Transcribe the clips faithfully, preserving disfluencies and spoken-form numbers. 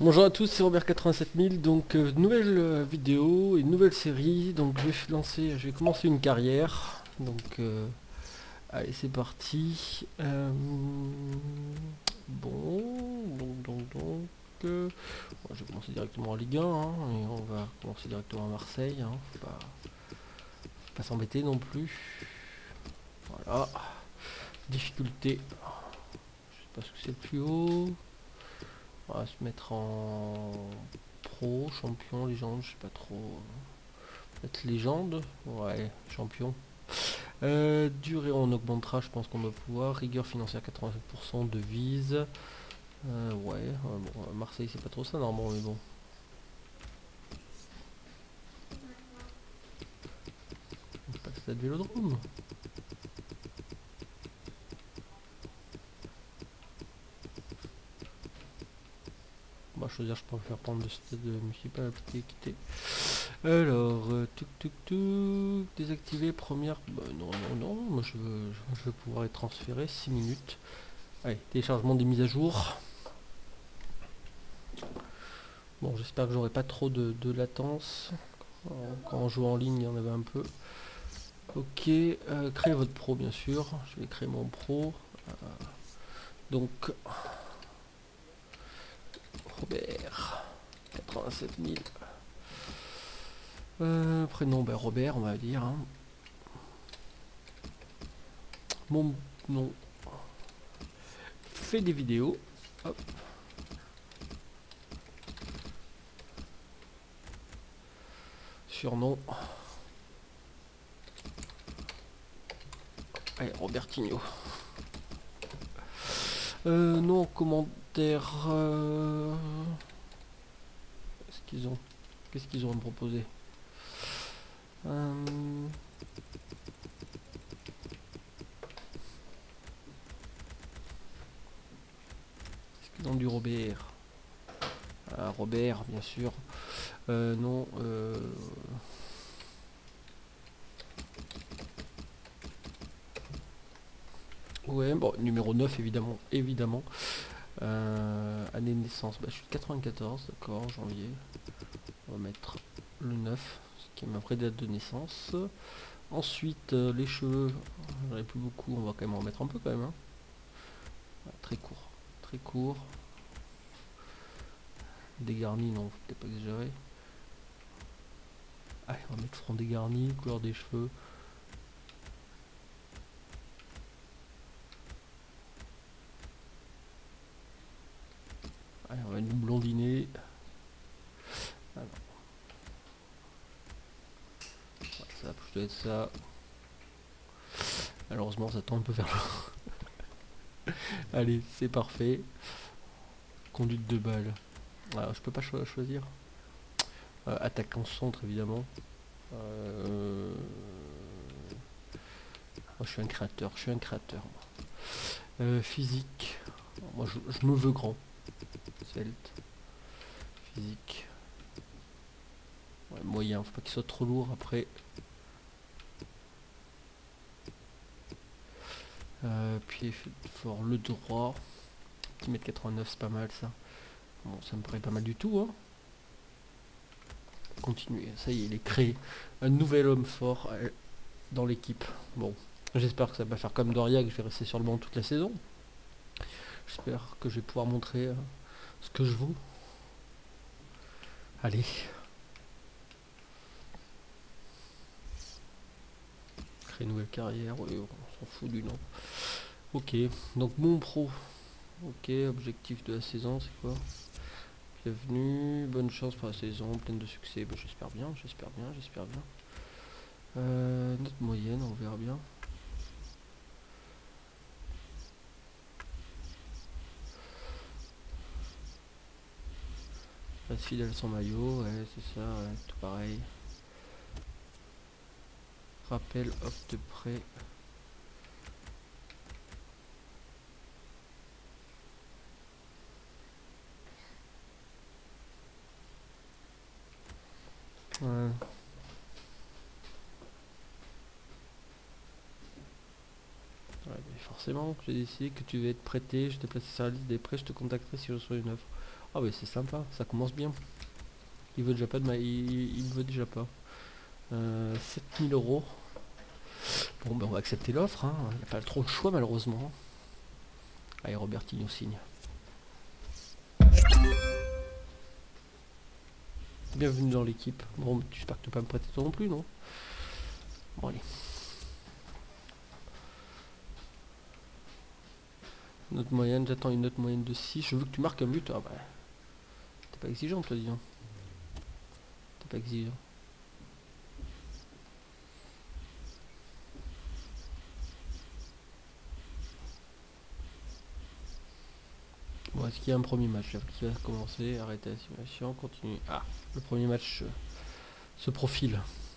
Bonjour à tous, c'est Robert quatre-vingt-sept mille, donc euh, nouvelle euh, vidéo et nouvelle série, donc je vais lancer, je vais commencer une carrière, donc euh, allez c'est parti. Euh, bon, donc donc donc, euh, bon, je vais commencer directement en Ligue un, hein, et on va commencer directement à Marseille, hein, faut pas, faut pas s'embêter non plus. Voilà, difficulté, je sais pas ce que c'est le plus haut. On va se mettre en pro, champion, légende, je sais pas trop. Peut-être légende. Ouais, champion. Euh, durée, on augmentera, je pense qu'on doit pouvoir. Rigueur financière quatre-vingt-cinq pour cent, devise. Euh, ouais, euh, bon, Marseille c'est pas trop ça normalement, mais bon. Pas le stade Vélodrome. On va choisir, je préfère prendre le stade municipal à petite équité. Alors, euh, tuk tuk tuk, désactiver première. Bah, non, non, non, moi je veux, je veux pouvoir être transféré six minutes. Allez, téléchargement des mises à jour. Bon, j'espère que j'aurai pas trop de, de latence. Quand on joue en ligne, il y en avait un peu. Ok, euh, créez votre pro bien sûr. Je vais créer mon pro. Euh, donc, Robert, quatre-vingt-sept mille. Euh, prénom, ben Robert, on va dire. Hein. Mon nom. Fait des vidéos. Hop. Surnom. Allez, Robertinho. Euh, non, en commentaire. Euh... Qu'est-ce qu'ils ont Qu'est-ce qu'ils ont à me proposer euh... Est-ce qu'ils ont du Robert ah, Robert, bien sûr. Euh, non. Euh... Ouais, bon, numéro neuf évidemment, évidemment. Euh, année de naissance, bah, je suis de quatre-vingt-quatorze, d'accord, janvier. On va mettre le neuf, ce qui est ma vraie date de naissance. Ensuite, euh, les cheveux, j'en ai plus beaucoup, on va quand même en mettre un peu quand même. Hein. Ouais, très court, très court. Dégarni, non, faut peut-être pas exagérer. Allez, on va mettre front dégarni, couleur des cheveux. Allez, on va mettre blondinet. Alors. Ouais, ça va plutôt être ça. Malheureusement, ça tend un peu vers le. Allez, c'est parfait. Conduite de balle. Alors, je peux pas cho choisir. Euh, attaquant centre, évidemment. Euh... Moi, je suis un créateur. Je suis un créateur. Euh, physique. Moi, je, je me veux grand. Svelte. Physique. Ouais, moyen. Faut pas qu'il soit trop lourd après. Euh, pied fort, le droit. un mètre quatre-vingt-neuf, c'est pas mal ça. Bon, ça me paraît pas mal du tout. Hein. Continuer. Ça y est, il est créé. Un nouvel homme fort euh, dans l'équipe. Bon, j'espère que ça va faire comme Doria, que je vais rester sur le banc toute la saison. J'espère que je vais pouvoir montrer euh, ce que je vaux. Allez. Créer une nouvelle carrière. Oui, on s'en fout du nom. Ok, donc mon pro. Ok, objectif de la saison, c'est quoi? Bienvenue, bonne chance pour la saison, pleine de succès. Ben, j'espère bien, j'espère bien, j'espère bien. Euh, note moyenne, on verra bien. Reste fidèle à son maillot, ouais, c'est ça, ouais, tout pareil. Rappel off de près. Ouais. Ouais, mais forcément, j'ai décidé que tu vas être prêté, je t'ai placé sur la liste des prêts, je te contacterai si je reçois une offre. Ah ouais, c'est sympa, ça commence bien. Il veut déjà pas de ma... il, il veut déjà pas. Euh, sept mille euros. Bon ben on va accepter l'offre, hein. Il n'y a pas trop de choix malheureusement. Allez, Robertinho signe. Bienvenue dans l'équipe. Bon, j'espère que tu peux pas me prêter toi non plus, non? Bon, allez. Note moyenne, j'attends une note moyenne de six. Je veux que tu marques un but. Ah bah. T'es pas exigeant, toi, dis donc. T'es pas exigeant. Bon, est-ce qu'il y a un premier match là, qui va commencer? Arrêtez la simulation, continue. Ah, le premier match euh, se profile.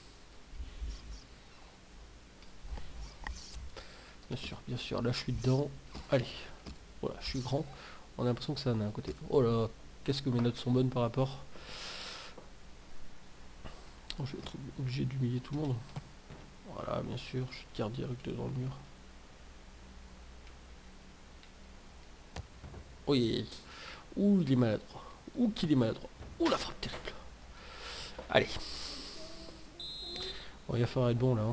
Bien sûr, bien sûr. Là, je suis dedans. Allez. Voilà, je suis grand. On a l'impression que ça en a un côté. Oh là, qu'est-ce que mes notes sont bonnes par rapport. Oh, je vais être obligé d'humilier tout le monde. Voilà, bien sûr, je tire direct dans le mur. Oui. Ouh, il est maladroit. Ouh, qu'il est maladroit. Ouh, la frappe terrible. Allez. Bon, il va falloir être bon là. Hein.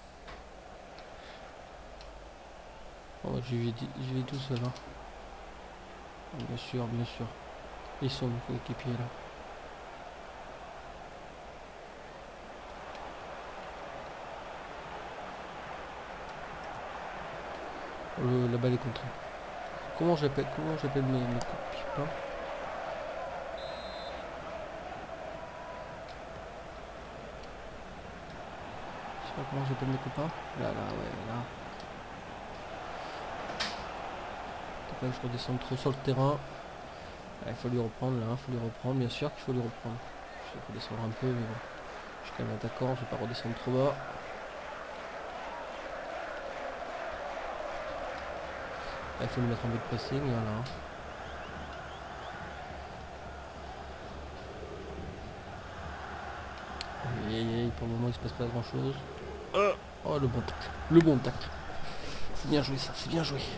Oh, je vais, je vais tout seul. Hein. Bien sûr, bien sûr. Ils sont mes coéquipiers là. Le, la balle est contrée. Comment j'appelle comment j'appelle mes, mes copains? Je sais pas comment j'appelle mes copains. Là, là, ouais, là. Là, je redescends trop sur le terrain. Il faut lui reprendre là, il faut lui reprendre, bien sûr qu'il faut lui reprendre. Il faut descendre un peu, mais bon. Je suis quand même attaquant, je vais pas redescendre trop bas. Là, il faut lui mettre un peu de pressing, voilà. Et pour le moment il se passe pas grand chose. Oh le bon tacle, le bon tacle. C'est bien joué ça, c'est bien joué.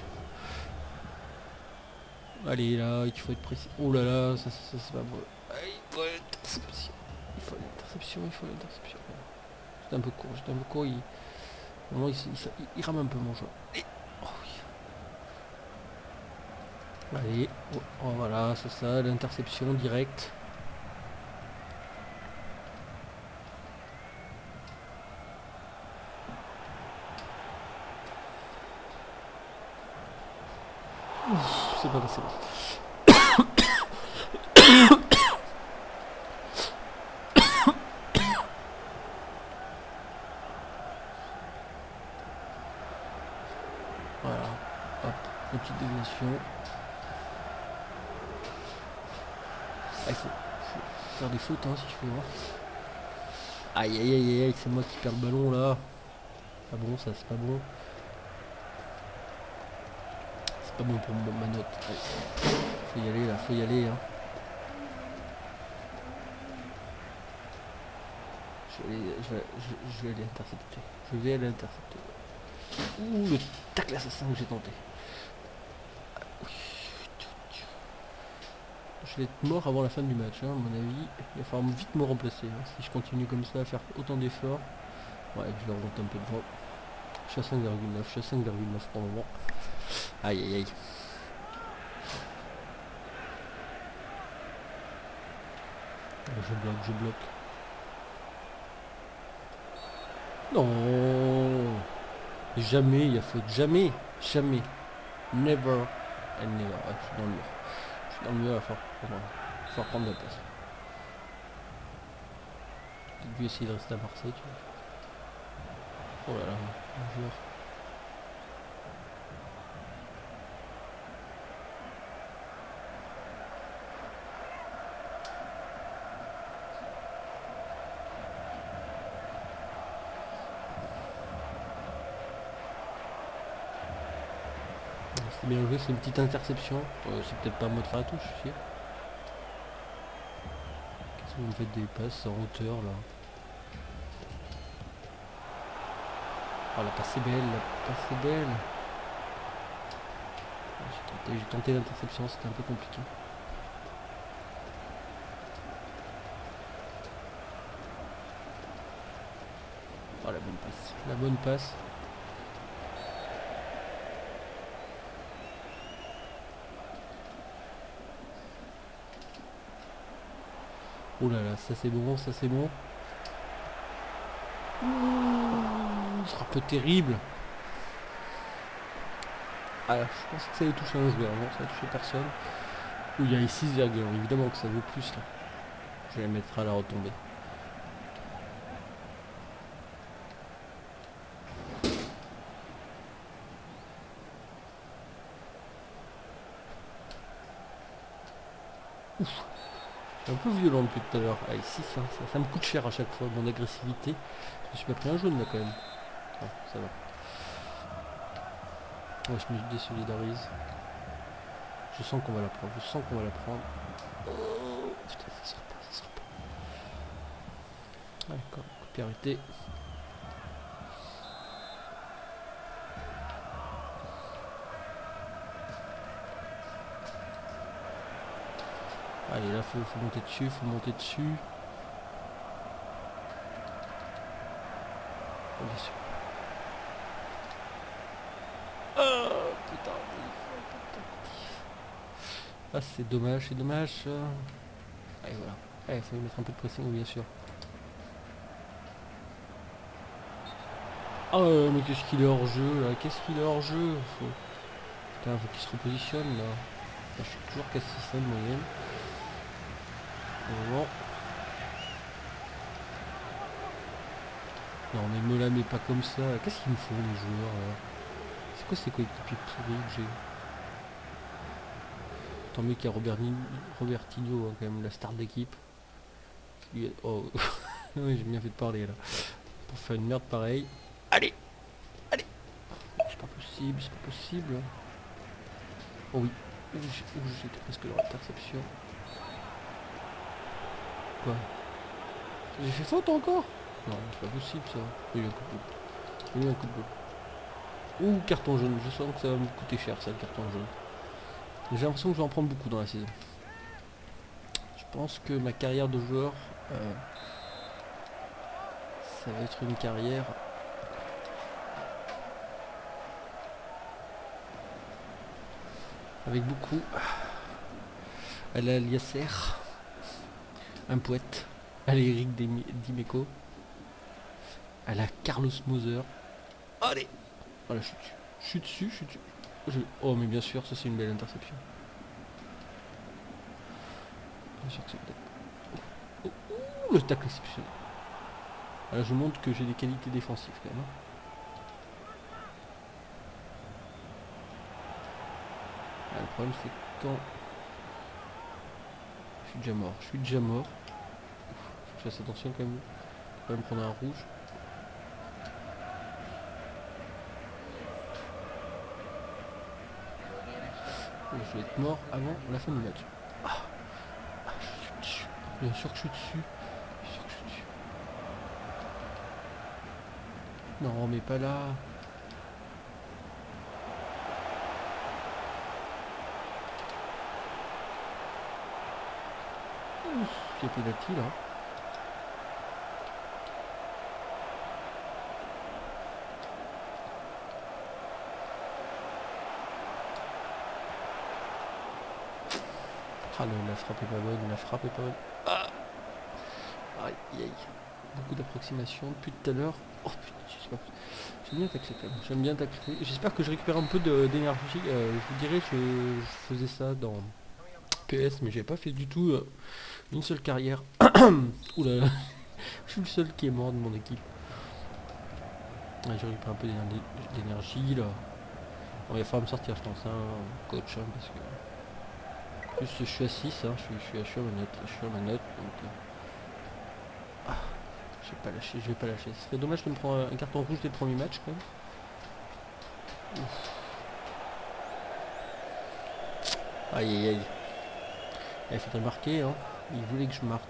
Allez là, il faut être précis. Oh là là, ça, ça, ça c'est pas bon. Il faut l'interception. Il faut l'interception, il faut l'interception. J'étais un peu court, j'étais un peu court. Il... Au moment, il, il, il, il rame un peu mon joueur. Oh oui. Allez, oh, oh, voilà, c'est ça, l'interception directe. C'est pas passé. Voilà, hop, une petite déviation. Ah, il faut, faut faire des fautes hein, si je peux voir. Aïe aïe aïe aïe, c'est moi qui perds le ballon là. Pas bon ça, c'est pas bon. C'est pas bon pour ma note. Allez. Faut y aller là, faut y aller hein. Je vais, aller, je, vais, je, je vais aller intercepter. Je vais aller intercepter. Ouh, le tacle assassin que j'ai tenté. Je vais être mort avant la fin du match, hein, à mon avis. Il va falloir vite me remplacer. Hein. Si je continue comme ça à faire autant d'efforts. Ouais, je leur remonte un peu devant. Je suis à cinq virgule neuf, je suis à cinq virgule neuf pour le moment. Aïe aïe aïe. Je bloque, je bloque. Non. Jamais il y a faute. Jamais. Jamais. Never and never. Ouais, je suis dans le mur. Je suis dans le mur, il va falloir, falloir prendre de la place. J'ai dû essayer de rester à Marseille, tu vois. Oh là là, bonjour. C'est bien joué, c'est une petite interception. Euh, c'est peut-être pas à moi de faire la touche, je suis sûr. Qu'est-ce que vous me faites des passes en hauteur là? Oh la passe est belle, la passe est belle. J'ai tenté, j'ai tenté l'interception, c'était un peu compliqué. la bonne passe. Oh là là, ça c'est bon, ça c'est bon. Ouh, frappe terrible. Ah, je pense que ça allait toucher un joueur, non, ça a touché personne. Où il y a six virgule, évidemment que ça vaut plus là. Je vais la mettre à la retombée. Ouf. C'est un peu violent depuis tout à l'heure. Ah, ici, ça, ça, ça me coûte cher à chaque fois, mon agressivité. Je me suis pas pris un jaune là quand même. Ah, ça va. Ouais, je me désolidarise. Je sens qu'on va la prendre, je sens qu'on va la prendre. Oh, putain, ça sera pas, ça sera pas. Ah, d'accord, coup de pied arrêté. Allez, là, faut, faut monter dessus, faut monter dessus. Oh, bien sûr. Oh, putain, ah, c'est dommage, c'est dommage. Allez, voilà. Allez, il faut lui mettre un peu de pression, bien sûr. Oh, euh, mais qu'est-ce qu'il est hors jeu, là? Qu'est-ce qu'il est hors jeu? Faut... Putain, faut qu'il se repositionne, là. Je suis toujours qu'à six cents de moyenne. Bon. Non, mais me la mets pas comme ça. Qu'est-ce qu'ils me font, les joueurs, là? C'est quoi ces coéquipiers pourris que j'ai? Tant mieux qu'il y a Robertini, Robertinho, hein, quand même, la star de l'équipe. Oh, oui, j'ai bien fait de parler là. Pour faire une merde pareille. Allez, allez. C'est pas possible, c'est pas possible. Oh oui, j'étais presque dans l'interception. Quoi? J'ai fait faute encore? Non, c'est pas possible ça. Il y a eu un coup de boule. Il y a eu un coup de boule. Ouh, carton jaune. Je sens que ça va me coûter cher ça, le carton jaune. J'ai l'impression que je vais en prendre beaucoup dans la saison. Je pense que ma carrière de joueur, euh, ça va être une carrière avec beaucoup à la Liacer, un poète, à l'Eric Dimeco, à la Carlos Moser. Allez, voilà, je suis dessus, je suis dessus, je suis dessus. Je... Oh, mais bien sûr, ça c'est une belle interception. Bien sûr que c'est peut-être. Oh, oh, oh, le tacle exceptionnel. Voilà, je montre que j'ai des qualités défensives quand même. Hein. Ah, le problème c'est quand je suis déjà mort, je suis déjà mort. Faut que je fasse attention quand même. Faut quand même prendre un rouge. Je vais être mort avant la fin du match. Ah, ah, je suis dessus. Bien sûr que je suis dessus. Bien sûr que je suis dessus. Non, mais pas là. Ouf, il y a pénalty là. Ah, le, la frappe est pas bonne, la frappe est pas bonne. Ah, aïe, aïe. Beaucoup d'approximations depuis tout à l'heure. Oh putain, je sais pas. J'aime bien tacler quand même. J'aime bien tacler. J'espère que je récupère un peu d'énergie. Euh, je vous dirais que je, je faisais ça dans P S, mais j'ai pas fait du tout euh, une seule carrière. Oula, je suis le seul qui est mort de mon équipe. Ah, je récupère un peu d'énergie là. Bon, il va falloir me sortir, je pense, hein, coach, hein, parce que. Plus je suis à six, hein, je, suis, je, suis, je suis à ma note, je suis à ma note, donc euh... ah, je vais pas lâcher, je vais pas lâcher. Ce serait dommage de me prendre un carton rouge dès le premier match quand même. Ouf. Aïe aïe aïe. Il faudrait marquer, hein. Il voulait que je marque.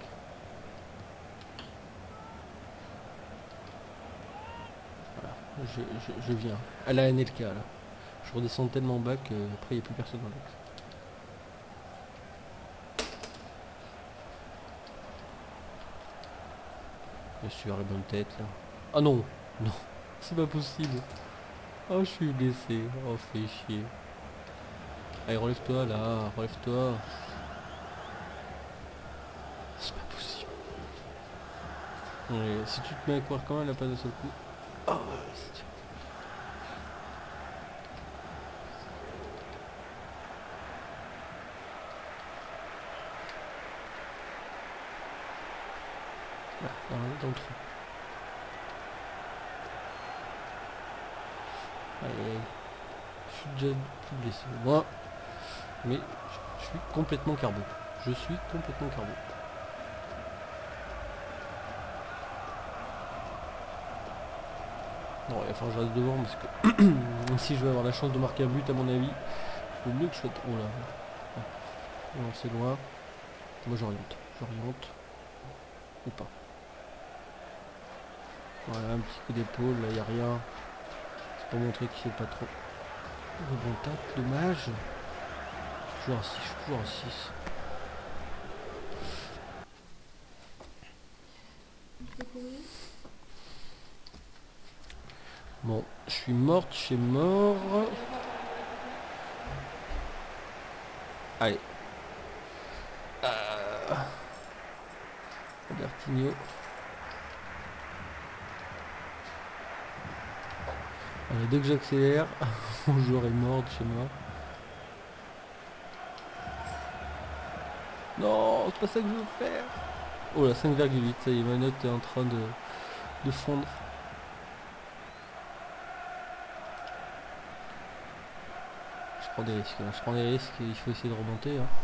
Voilà, je, je, je viens. À la N L K là. Je redescends tellement bas que après il n'y a plus personne dans l'axe. Bien sûr, la bonne tête là. Ah non, non. C'est pas possible. Oh, je suis blessé. Oh, fais chier. Allez, relève-toi là, relève-toi. C'est pas possible. Ouais, si tu te mets à courir quand même, elle a pas d'un seul coup. Oh, c'est... Là, dans, dans le trou. Allez, je suis déjà plus blessé. Moi, mais je, je suis complètement carbo. Je suis complètement carbo. Non, il va falloir que je reste devant parce que si je veux avoir la chance de marquer un but, à mon avis, il faut mieux que je sois... Oh là. Non, c'est loin. Moi, j'oriente. J'oriente. Ou pas. Voilà, un petit coup d'épaule, là, il n'y a rien. C'est pour montrer qu'il fait pas trop. Rebond tac, dommage. Je suis toujours en six, je suis toujours en six. Bon, je suis morte, je suis mort. Allez. Euh... Bertigno. Allez, dès que j'accélère, mon joueur est mort de chez moi. Non, c'est pas ça que je veux faire. Oh là, cinq virgule huit, ça y est, ma note est en train de, de fondre. Je prends des risques, hein. Je prends des risques et il faut essayer de remonter. Hein.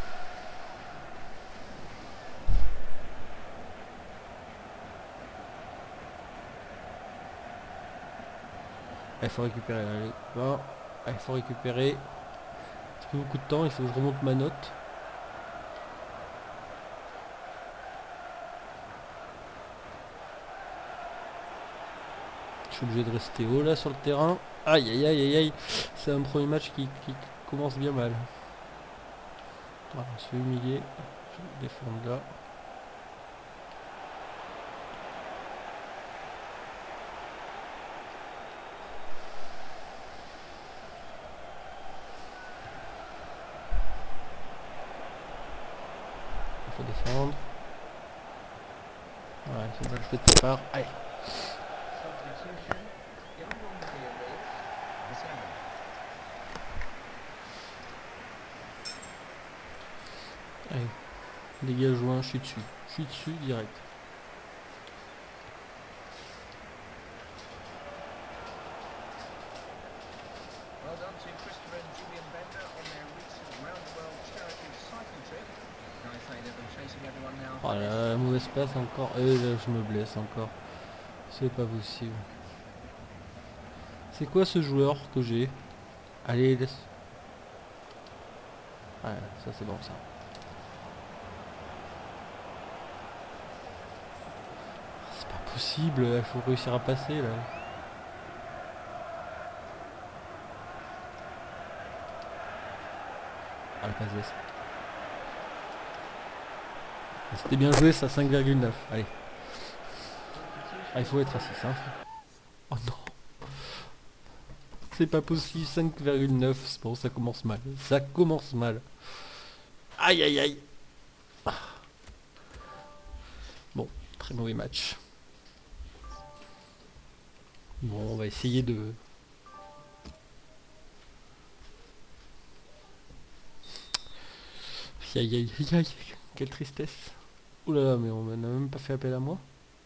Il faut récupérer, allez. Bon. Il faut récupérer. Ça fait beaucoup de temps, il faut que je remonte ma note. Je suis obligé de rester haut là sur le terrain. Aïe aïe aïe aïe aïe. C'est un premier match qui, qui commence bien mal. Voilà, on se fait humilier. Je vais défendre là. Il faut défendre. Ouais, c'est bon, je fais de part. Allez. Allez. Dégage joint, je suis dessus. Je suis dessus direct. Oh là là, la mauvaise passe encore. Et là, je me blesse encore. C'est pas possible. C'est quoi ce joueur que j'ai? Allez, laisse. Ouais, ça c'est bon ça. C'est pas possible, il faut réussir à passer là. Ah, la passe d'ess. C'était bien joué ça, cinq virgule neuf. Allez. Ah, il faut être à six. Hein. Oh non. C'est pas possible, cinq virgule neuf. C'est bon, ça commence mal. Ça commence mal. Aïe aïe aïe. Ah. Bon, très mauvais match. Bon, on va essayer de... Aïe aïe aïe aïe. Quelle tristesse. Oulala, mais on n'a même pas fait appel à moi.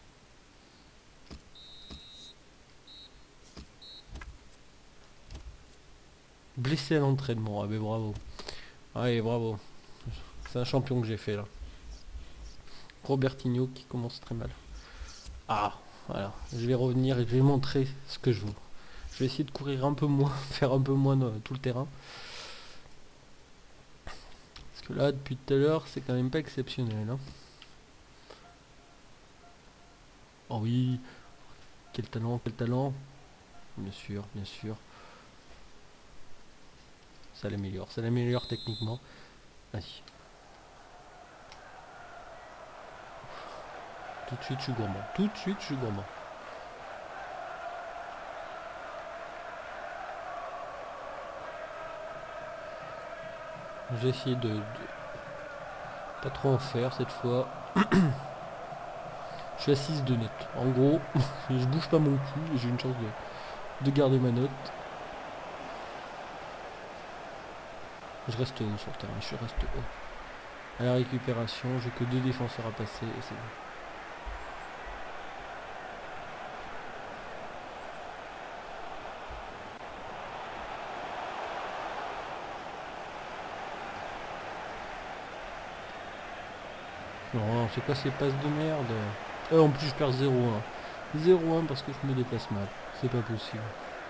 Blessé à l'entraînement, ah ben bravo. Allez, bravo. C'est un champion que j'ai fait là. Robertinho qui commence très mal. Ah, voilà. Je vais revenir et je vais montrer ce que je veux. Je vais essayer de courir un peu moins, faire un peu moins de, tout le terrain. Parce que là, depuis tout à l'heure, c'est quand même pas exceptionnel. Hein. Oh oui. Quel talent, quel talent. Bien sûr, bien sûr. Ça l'améliore, ça l'améliore techniquement. Vas-y. Tout de suite, je suis gourmand. Tout de suite, je suis gourmand. J'ai essayé de, de pas trop en faire cette fois. Je suis à six de net. En gros, je bouge pas mon cul et j'ai une chance de, de garder ma note. Je reste haut sur le terrain, je reste haut. À la récupération, j'ai que deux défenseurs à passer et c'est bon. Non, c'est quoi ces passes de merde? Et en plus je perds zéro un. zéro un parce que je me déplace mal. C'est pas possible.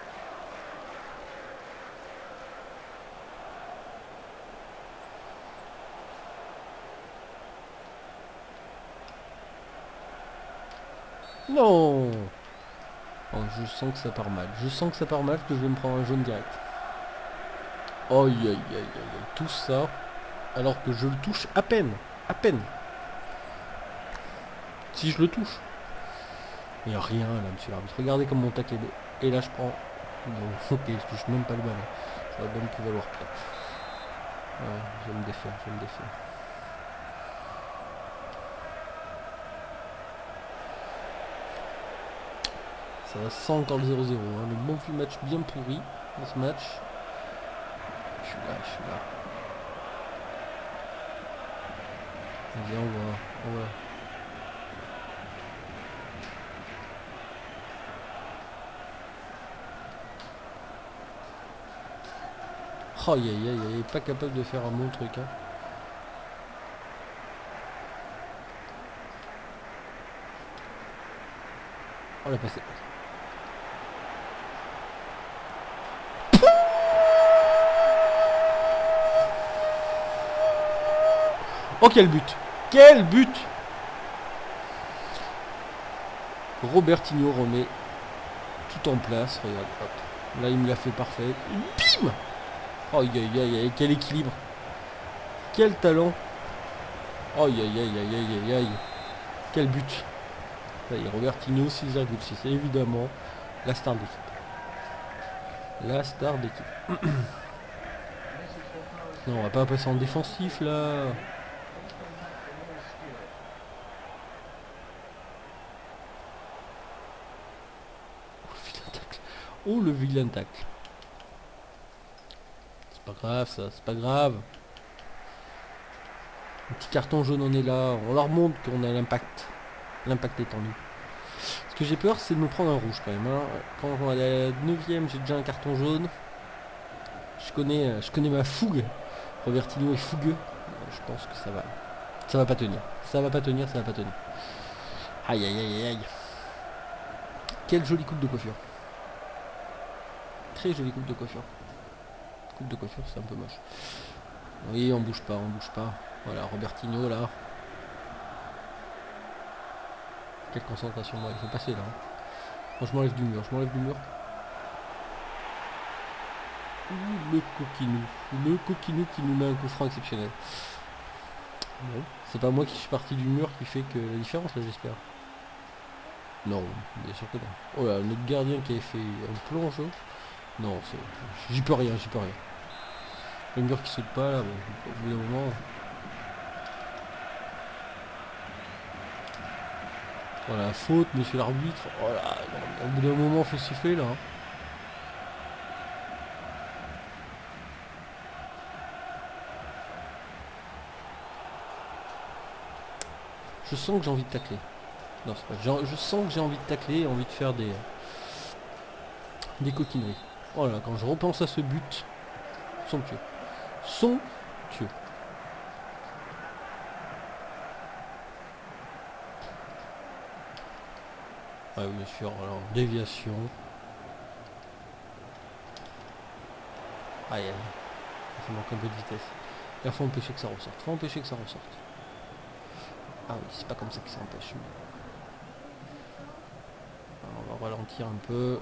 Non. Oh, je sens que ça part mal. Je sens que ça part mal, que je vais me prendre un jaune direct. Aïe aïe aïe aïe aïe. Tout ça alors que je le touche à peine. À peine. Si je le touche. Il n'y a rien là, monsieur l'arbitre. Regardez comme mon tacle est beau. Et là je prends. Bon, ok, je touche même pas le ballon. J'aurais même pu valoir pire. Ouais, je vais me défaire, je vais me défaire. Ça sent encore le zéro zéro. Hein. Le bon vieux match bien pourri dans ce match. Je suis là, je suis là. Vas-y, on va. On va. Oh aïe aïe aïe aïe, pas capable de faire un bon truc. Hein. On l'a passé. Oh quel but! Quel but! Robertinho remet tout en place. Regarde, hop. Là il me l'a fait parfait. Bim! Oh aïe aïe aïe aïe, quel équilibre! Quel talent! Oh aïe aïe aïe aïe aïe aïe aïe! Quel but! Ça y est, Robertinho six virgule six, évidemment la star d'équipe. La star d'équipe. Non, on va pas passer en défensif là. Oh le vilain tacle. C'est pas grave ça, c'est pas grave. Un petit carton jaune on est là, on leur montre qu'on a l'impact. L'impact est en nous. Ce que j'ai peur c'est de me prendre un rouge quand même. Hein. Quand on est à la neuvième j'ai déjà un carton jaune. Je connais, je connais ma fougue. Robertinho est fougueux. Je pense que ça va. Ça va pas tenir. Ça va pas tenir, ça va pas tenir. Aïe aïe aïe aïe. Quelle jolie coupe de coiffure. Très jolie coupe de coiffure. Coupe de coiffure, c'est un peu moche. Oui, on bouge pas, on bouge pas. Voilà, Robertinho là. Quelle concentration, moi, il faut passer là. Moi, je m'enlève du mur, je m'enlève du mur. Ouh, le coquinou. Le coquinou qui nous met un coup franc exceptionnel. Bon, c'est pas moi qui suis parti du mur qui fait que la différence là, j'espère. Non, bien sûr que non. Oh là, notre gardien qui avait fait un plonge. Non, j'y peux rien, j'y peux rien. Le mur qui saute pas là, bon, au bout d'un moment. Voilà, faute, monsieur l'arbitre. Oh là, au bout d'un moment, faut siffler là. Hein. Je sens que j'ai envie de tacler. Non, c'est pas. Je sens que j'ai envie de tacler, envie de faire des des coquineries. Voilà, quand je repense à ce but, somptueux. Somptueux. Ah oui, bien sûr, alors, déviation. Aïe aïe. Ça manque un peu de vitesse. Il faut empêcher que ça ressorte. Faut empêcher que ça ressorte. Ah oui, c'est pas comme ça que ça empêche. Alors, on va ralentir un peu.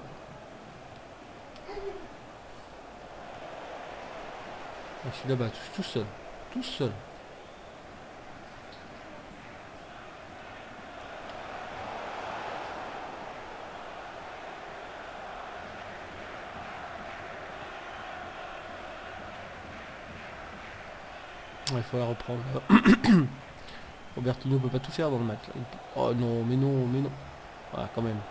Ah, je suis là-bas, tout, tout seul. Tout seul. Il faut la reprendre. Robertinho peut pas tout faire dans le match. Là. Oh non, mais non, mais non. Voilà, quand même.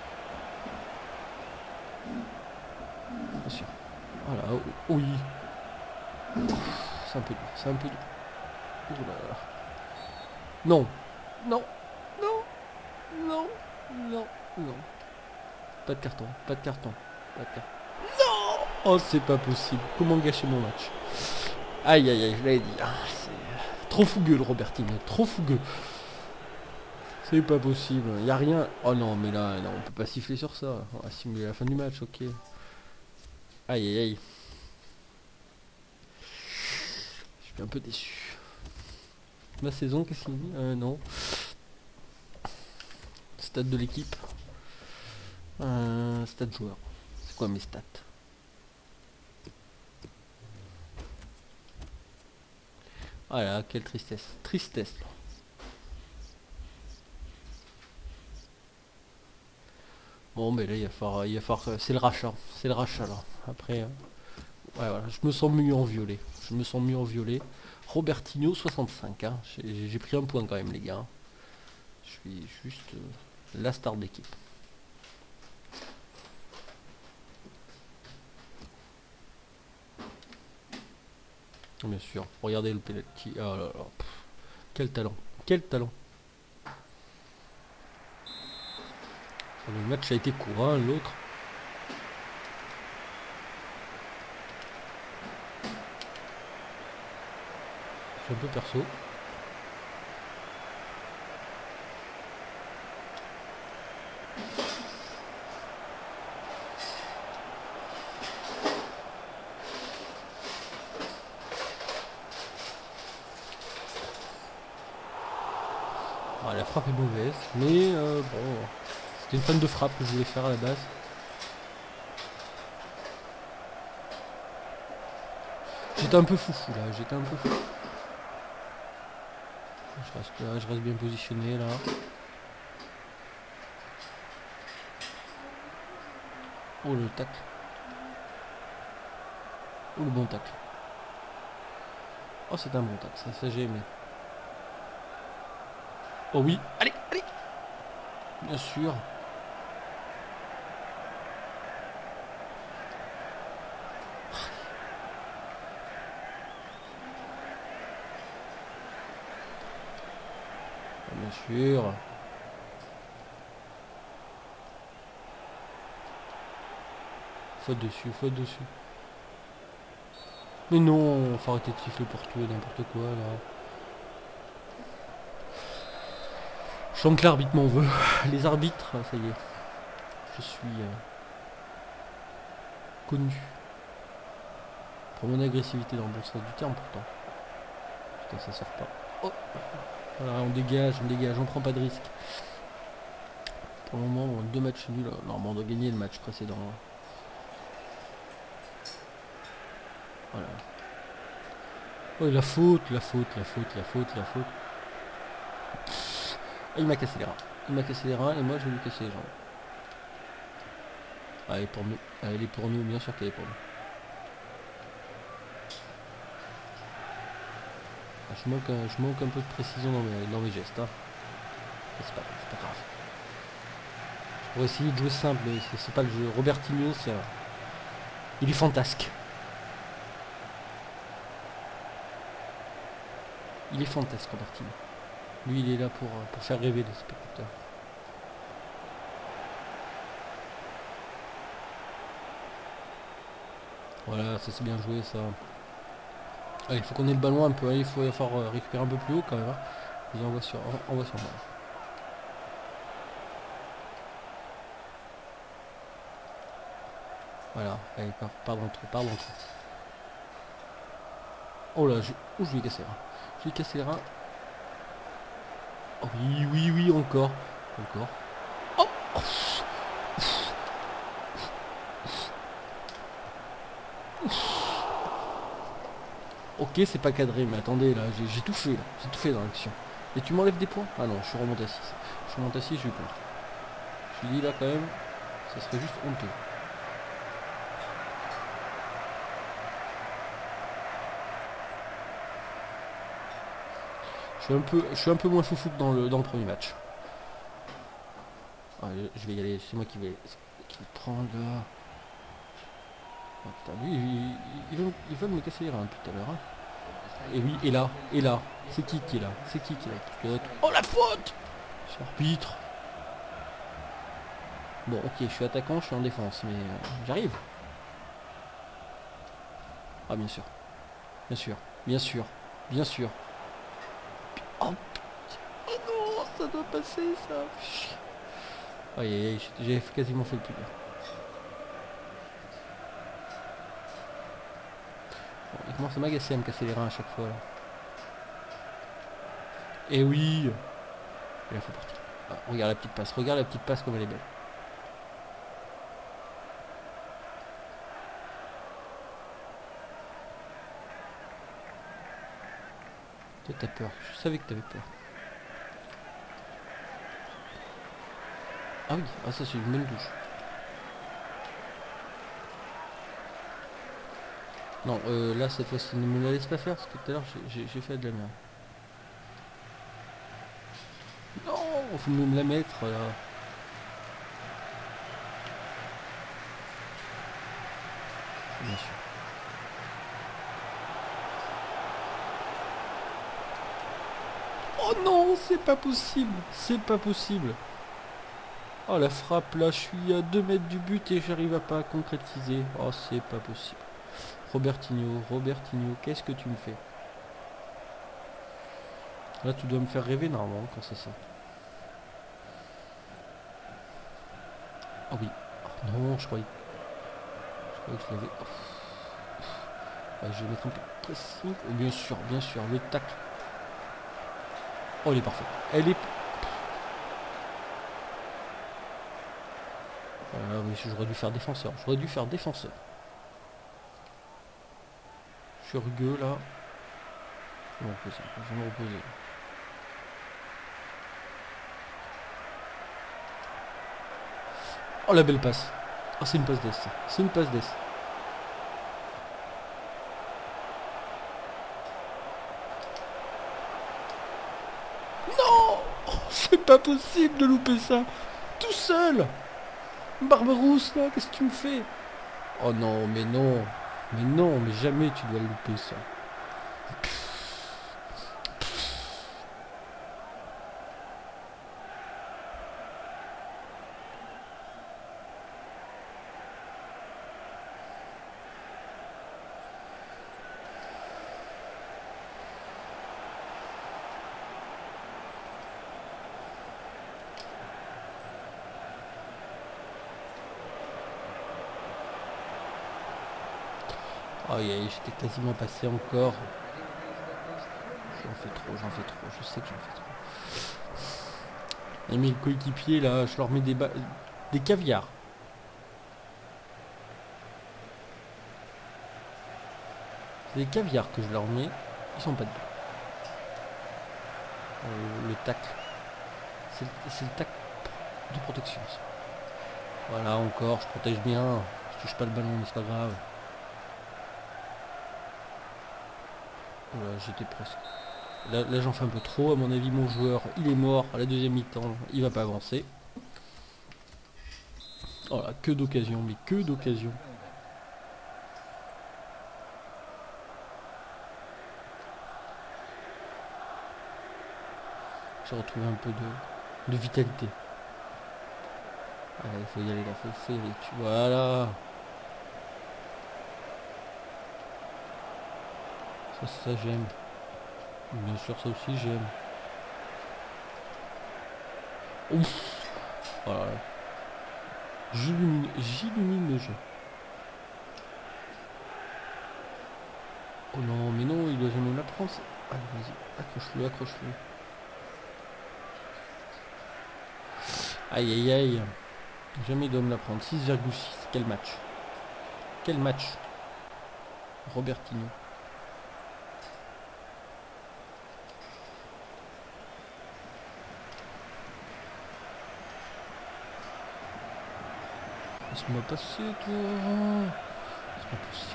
Bien sûr. Voilà, oh, oui. C'est un peu dur, c'est un peu dur. Oh là là. Non, non, non, non, non, non. Pas de carton, pas de carton, pas de carton. Non. Oh, c'est pas possible. Comment gâcher mon match? Aïe, aïe, aïe, je l'avais dit. Ah, c'est trop fougueux le Robertinho, trop fougueux. C'est pas possible, il y a rien. Oh non, mais là, non, on peut pas siffler sur ça. On va simuler la fin du match, ok. Aïe, aïe, aïe. Je suis un peu déçu. Ma saison, qu'est-ce qu'il dit? Euh, non. Stade de l'équipe. Euh, stade joueur. C'est quoi mes stats? Ah là, quelle tristesse. Tristesse, là. Bon, mais là, il va falloir... Il va falloir c'est le rachat. C'est le rachat, là. Après... Euh, ouais, voilà. Je me sens mieux en violet. Je me sens mieux en violet. Robertinho, soixante-cinq. Hein. J'ai pris un point quand même, les gars. Je suis juste euh, la star de l'équipe. Bien sûr. Regardez le penalty. Oh là là. Pff, quel talent. Quel talent. Le match a été court, hein, l'autre. Je suis un peu perso. Ah, la frappe est mauvaise, mais euh, bon, c'était une fan de frappe que je voulais faire à la base. J'étais un peu foufou là, j'étais un peu fou. Je reste là, je reste bien positionné là. Oh le tacle. Oh le bon tacle. Oh c'est un bon tacle, ça, ça j'ai aimé. Oh oui, allez, allez. Bien sûr. Bien sûr. Faute dessus, faute dessus. Mais non, faut arrêter de siffler pour tout et n'importe quoi là. Je sens que l'arbitre m'en veut. Les arbitres, ça y est. Je suis euh, connu. Pour mon agressivité dans le bon sens du terme pourtant. Putain ça sort pas. Oh. Voilà, on dégage, on dégage, on prend pas de risque. Pour le moment, on a deux matchs nuls. Normalement on doit gagner le match précédent. Voilà. Oh la faute, la faute, la faute, la faute, la faute. Ah, il m'a cassé les reins. Il m'a cassé les reins et moi je vais lui casser les jambes. Ah, elle est pour nous. Ah, elle est pour nous, bien sûr qu'elle est pour nous. Ah, je, manque un, je manque un peu de précision dans mes, dans mes gestes. Hein. C'est pas, pas grave. Je pourrais essayer de jouer simple, mais c'est pas le jeu. Robertinho, c'est il est fantasque. Il est fantasque, Robertinho. Lui, il est là pour, pour faire rêver les spectateurs. Voilà, ça c'est bien joué, ça. Allez, il faut qu'on ait le ballon un peu. Hein. Il faut il faut récupérer un peu plus haut quand même. Hein. Et on va sur, on va sur moi. Voilà, allez, part, part dans le trou, part dans le trou. Oh là, je, oh, je lui ai cassé les reins. Je lui ai cassé les reins. Oh oui, oui, oui, encore. Encore. Oh, oh. Ok, c'est pas cadré, mais attendez, là, j'ai tout fait, là. J'ai tout fait dans l'action. Et tu m'enlèves des points? Ah non, je suis remonté à six. Je suis remonté à six, j'ai eu peur. Je lui dis là, quand même, ça serait juste honteux. Je suis un peu, je suis un peu moins foufou que dans le, dans le premier match. Ah, je vais y aller, c'est moi qui vais, qui vais prendre là. Oh, putain, lui, il, il, veut, il veut me casser les reins tout à l'heure. Hein. Et oui, et là, et là, c'est qui qui est là? C'est qui qui est là? Oh la faute! C'est l'arbitre. Bon, ok, je suis attaquant, je suis en défense, mais euh, j'arrive. Ah, bien sûr. Bien sûr, bien sûr, bien sûr. Oh, oh non, ça doit passer, ça. Aïe, aïe, aïe, j'ai quasiment fait le plus dur. Bon, il commence à m'agacer à me casser les reins à chaque fois. Là. Et oui. Et là, faut partir. Ah, regarde la petite passe, regarde la petite passe comme elle est belle. Toi, t'as peur. Je savais que t'avais peur. Ah oui, ah ça c'est une bonne touche. Non, euh, là cette fois-ci, ne me la laisse pas faire parce que tout à l'heure j'ai fait de la merde. Non, faut me la mettre là. Bien sûr. Oh non, c'est pas possible, c'est pas possible. Oh la frappe là, je suis à deux mètres du but et j'arrive à pas concrétiser. Oh c'est pas possible. Robertinho, Robertinho, qu'est-ce que tu me fais? Là tu dois me faire rêver normalement quand c'est ça. Oh oui. Oh, non, je croyais. Je croyais que je l'avais. Oh. Ouais, je vais mettre un peu de pressing. Oh, bien sûr, bien sûr, le tacle. Oh, elle est parfaite. Elle est. Ah oui, j'aurais dû faire défenseur. J'aurais dû faire défenseur. Je suis rugueux là. Je vais me reposer. Je vais me reposer. Oh la belle passe. Oh c'est une passe d'ess. C'est une passe d'ess. Non, oh, c'est pas possible de louper ça. Tout seul. Barberousse là, qu'est-ce que tu me fais? Oh non, mais non. Mais non, mais jamais tu dois louper ça. Aïe aïe, j'étais quasiment passé encore. J'en fais trop, j'en fais trop, je sais que j'en fais trop. Et mes coéquipiers là, je leur mets des, des caviars. C'est des caviars que je leur mets, ils sont pas dedans. Euh, le tacle. C'est le, le tacle de protection. Ça. Voilà, encore, je protège bien. Je touche pas le ballon, mais c'est pas grave. Voilà, j'étais presque. Là, là j'en fais un peu trop. À mon avis, mon joueur, il est mort. À la deuxième mi-temps, il va pas avancer. Oh là, que d'occasion, mais que d'occasion. J'ai retrouvé un peu de, de vitalité. Il faut y aller là, faut, faut y aller. Tu... Voilà. Ça, ça j'aime. Bien sûr, ça aussi j'aime. Ouf. Voilà. J'illumine le jeu. Oh non, mais non, il doit jamais la prendre. Allez, vas-y, accroche-le, accroche-le. Aïe, aïe, aïe. Jamais il doit me la prendre. six virgule six, quel match. Quel match. Robertinho. Laisse-moi passer, toi. C'est pas possible.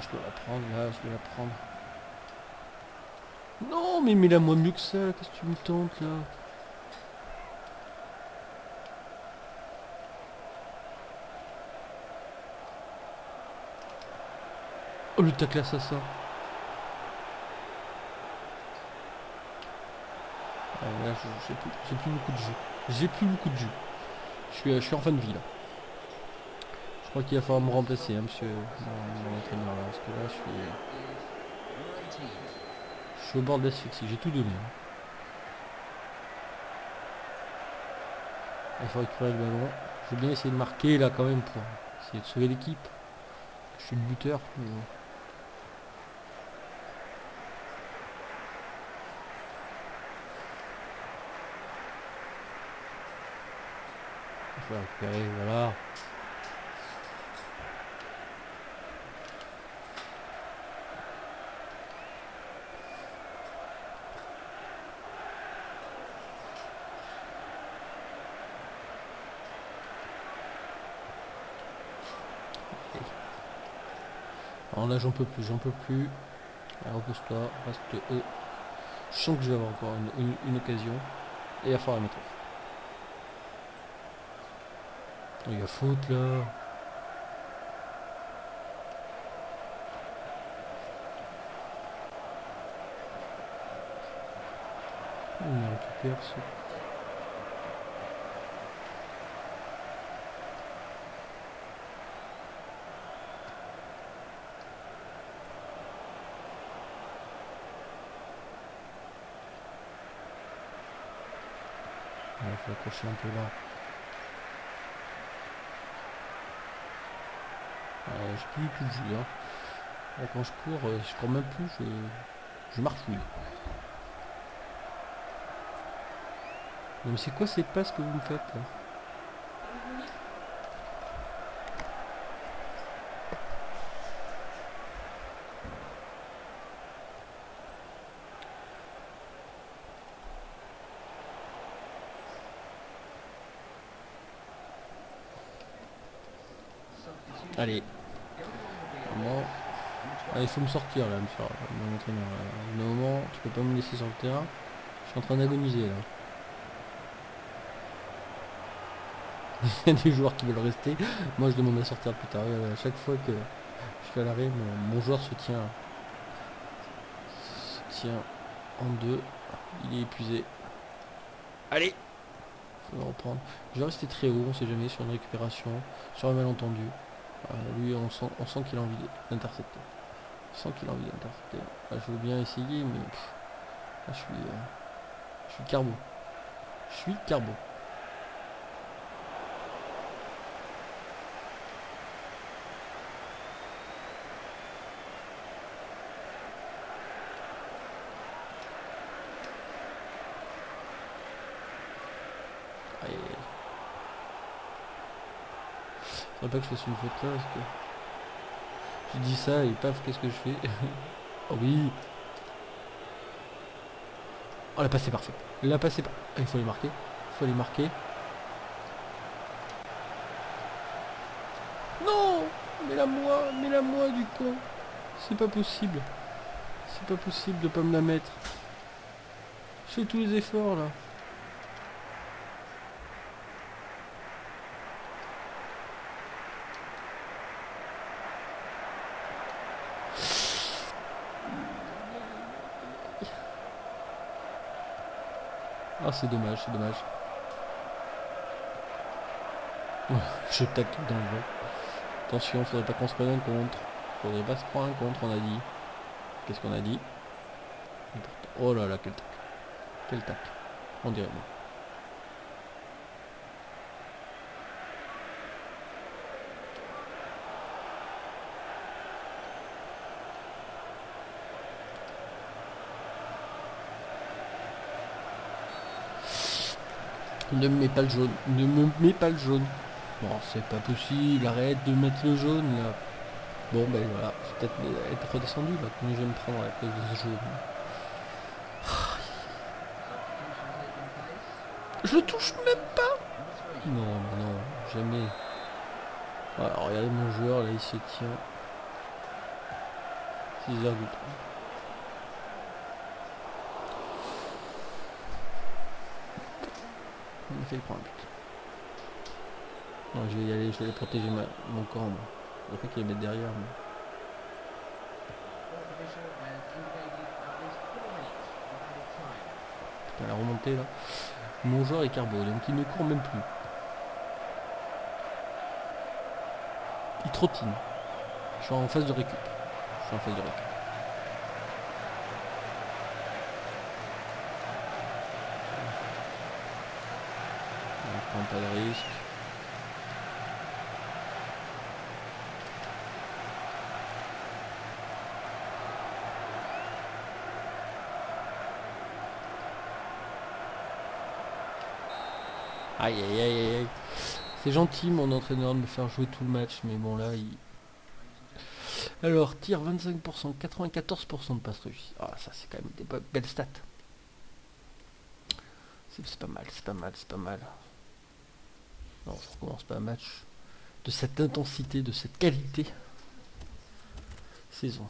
je dois la prendre là, je dois la prendre. Non, mais mets-la moi mieux que ça, qu'est-ce que tu me tentes là? Oh, le tacle assassin. Ah, là, j'ai plus, j'ai plus beaucoup de jus. J'ai plus beaucoup de jus. Je suis, je suis en fin de vie là. Je crois qu'il va falloir me remplacer, hein, monsieur mon, mon entraîneur là, parce que là, je suis, je suis au bord de l'asphyxie. J'ai tout donné. Hein. Il faut récupérer le ballon. Je veux bien essayer de marquer là quand même pour essayer de sauver l'équipe. Je suis le buteur. Mais... il faut récupérer, voilà. Alors là j'en peux plus, j'en peux plus. Repose-toi, reste haut. Je sens que je vais avoir encore une, une, une occasion. Et il va falloir la mettre. Il y a faute là. On récupère ce. Il faut accrocher un peu là. Euh, j'ai plus du tout de jus. Hein. Là, quand je cours, euh, je cours même plus, je, je marchouille. Non mais c'est quoi ces passes que vous me faites là? Allez. Bon. Allez, il faut me sortir là, monsieur, mon entraîneur. À un moment, tu peux pas me laisser sur le terrain. Je suis en train d'agoniser là. Il y a des joueurs qui veulent rester. Moi je demande à sortir plus tard. À chaque fois que je suis à l'arrêt, mon, mon joueur se tient, se tient en deux. Il est épuisé. Allez, faut le reprendre. Je vais rester très haut, on sait jamais, sur une récupération, sur un malentendu. Euh, lui, on sent, on sent qu'il a envie d'intercepter. On sent qu'il a envie d'intercepter. Ah, je veux bien essayer, mais pff, là, je suis, euh, je suis carbo. Je suis carbo. Aïe, aïe, aïe. Faudrait pas que je fasse une faute là parce que je dis ça et paf, qu'est-ce que je fais? Oh oui. Oh la passe est parfaite. La passe est pas. Il faut les marquer. Il faut les marquer. Non. Mais la moi, mais la moi du con. C'est pas possible. C'est pas possible de pas me la mettre. Je fais tous les efforts là. Ah c'est dommage, c'est dommage. Je tacle dans le vent. Attention, faudrait pas qu'on se prenne un contre. Faudrait pas se prendre un contre, on a dit. Qu'est-ce qu'on a dit? Oh là là, quel tacle. Quel tacle. On dirait moi. Ne me mets pas le jaune. Ne me mets pas le jaune. Bon, c'est pas possible. Arrête de mettre le jaune là. Bon, ben voilà. Je vais peut-être être redescendu là. Comment je vais me prendre à cause de ce jaune. Je le touche même pas. Non, non, jamais. Voilà, regardez mon joueur là, il se tient. six virgule trois. On a fait le prendre un but. Non, je vais y aller, je vais aller protéger ma, mon camp. Moi. Je crois qu'il va mettre derrière. Mais... Putain, la remontée là. Mon joueur est carbo, donc il ne court même plus. Il trottine. Je suis en phase de récup. Je suis en phase de récup. On ne prend pas de risque. Aïe aïe aïe aïe. C'est gentil mon entraîneur de me faire jouer tout le match, mais bon là il... Alors tir vingt-cinq pour cent, quatre-vingt-quatorze pour cent de passe réussie. Ah ça c'est quand même des belles stats. C'est pas mal, c'est pas mal, c'est pas mal. Non, je recommence pas un match de cette intensité, de cette qualité. Saison.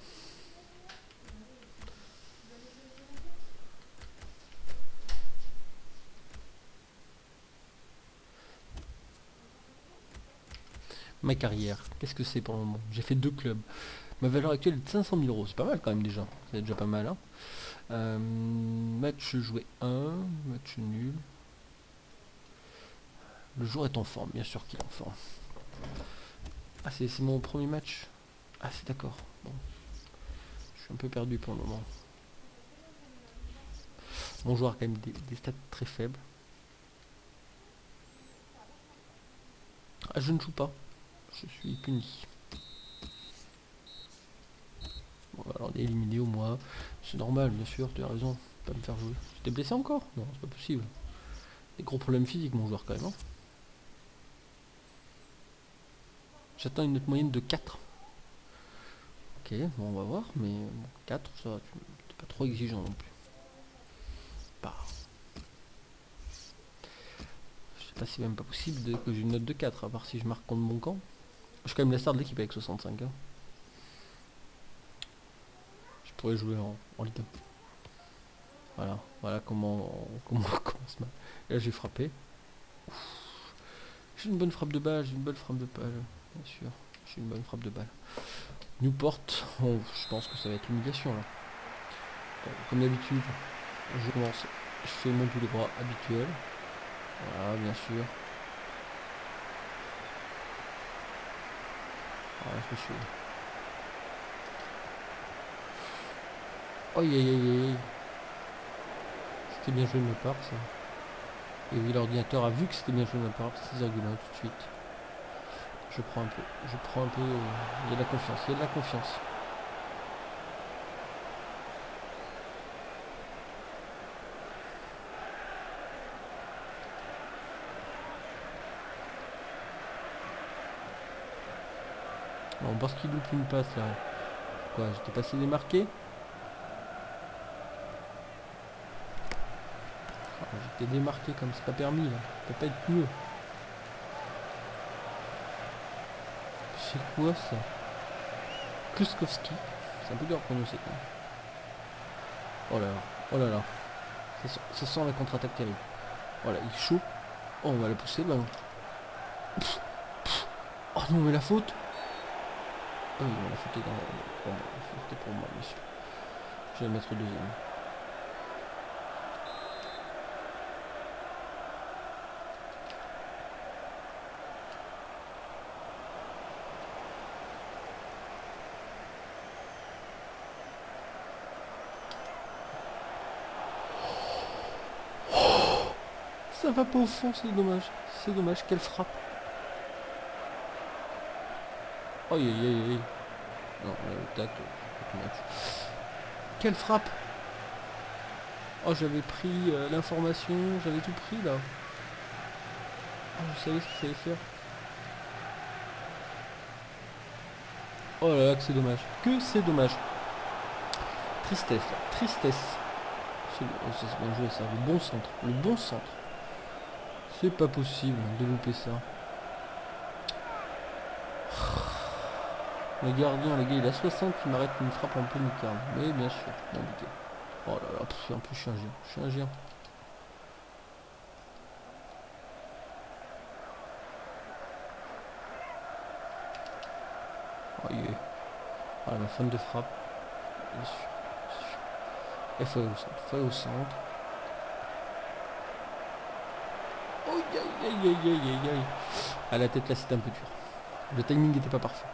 Ma carrière, qu'est-ce que c'est pour le moment? J'ai fait deux clubs. Ma valeur actuelle est de cinq cent mille euros. C'est pas mal quand même déjà. C'est déjà pas mal. Hein. Euh, match joué un, match nul. Le joueur est en forme, bien sûr qu'il est en forme. Ah, c'est mon premier match. Ah, c'est d'accord. Bon. Je suis un peu perdu pour le moment. Mon joueur a quand même des, des stats très faibles. Ah, je ne joue pas. Je suis puni. Bon, alors on est éliminé au moins. C'est normal, bien sûr, tu as raison. Pas me faire jouer. J'étais blessé encore? Non, c'est pas possible. Des gros problèmes physiques, mon joueur, quand même. Hein. J'attends une note moyenne de quatre. Ok, bon, on va voir, mais bon, quatre, ça va, t'es pas trop exigeant non plus. Bah. Je sais pas si c'est même pas possible de, que j'ai une note de quatre, à part si je marque contre mon camp. Je suis quand même la star de l'équipe avec soixante-cinq. Hein. Je pourrais jouer en, en Ligue un. Voilà, voilà comment on, comment on commence mal. Et là j'ai frappé. J'ai une bonne frappe de balle, j'ai une bonne frappe de balle, bien sûr. J'ai une bonne frappe de balle. Newport, oh, je pense que ça va être l'humiliation là. Bon, comme d'habitude, je commence, je fais mon tout droit habituel. Voilà, bien sûr. Voilà, je me suis... Aïe aïe aïe aïe. C'était bien joué de ma part ça. Et oui, l'ordinateur a vu que c'était bien joué de ma part, six virgule un tout de suite. Je prends un peu, je prends un peu, euh, il y a de la confiance, il y a de la confiance. Bon, parce qu'il loupe une passe là. Quoi, j'étais passé démarqué? Ah, j'étais démarqué comme c'est pas permis là, ça peut pas être mieux. C'est quoi ça? Kluskowski. C'est un peu dur à prononcer. Oh là là, oh là là. Ça sent, ça sent la contre-attaque terrible. Voilà, il est chaud. Oh, on va la pousser le ballon. Pff, pff. Oh non, mais la faute. Oh oui, la faute est dans la... Bon, bon, la faute est pour moi, monsieur. Je vais mettre le deuxième. Ça va pas au fond, c'est dommage. C'est dommage, quelle frappe. Aïe aïe aïe aïe. Non, le tac, match. Quelle frappe. Oh, j'avais pris euh, l'information, j'avais tout pris là. Oh, je savais ce qu'il fallait faire. Oh là là, que c'est dommage. Que c'est dommage. Tristesse là, tristesse. C'est bien joué ça, le bon centre, le bon centre. C'est pas possible de louper ça. Le gardien, le gars, il a soixante, il m'arrête une frappe en pleine lucarne. Mais bien sûr, bien buté. Oh là là, pff, en plus je suis un géant. Je suis un géant. Oh yeah. Ah, ma fin de frappe. Bien sûr. Et faut aller au centre. Faut aller au centre. Oh aïe aïe aïe aïe aïe aïe. À la tête là c'était un peu dur. Le timing n'était pas parfait.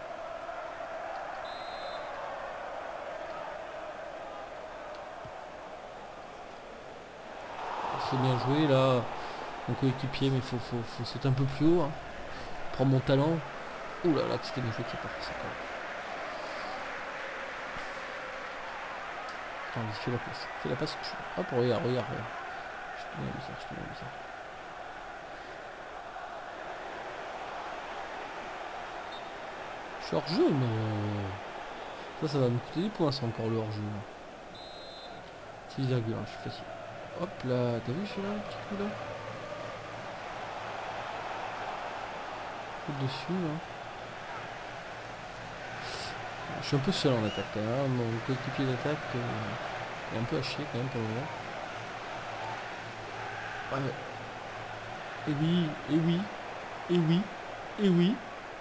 C'est bien joué là. Mon coéquipier, mais faut, faut, faut sauter un peu plus haut. Hein. Prends mon talent. Ouh là là, que c'était bien joué qui est parti ça quand même. Attends, vas-y, fais la passe. Fais la passe. Hop, regarde, regarde, regarde. Je te mets ça, je te mets ça. Je suis hors jeu, mais. Ça, ça va me coûter des points, c'est encore le hors jeu. six virgule un, je suis facile. Hop là, t'as vu celui-là, le petit coup là? Dessus là. Je suis un peu seul en attaque quand même, hein. Mon coéquipier d'attaque euh, est un peu à chier quand même pour le moment. Ouais. Et oui, et oui, et oui, et oui.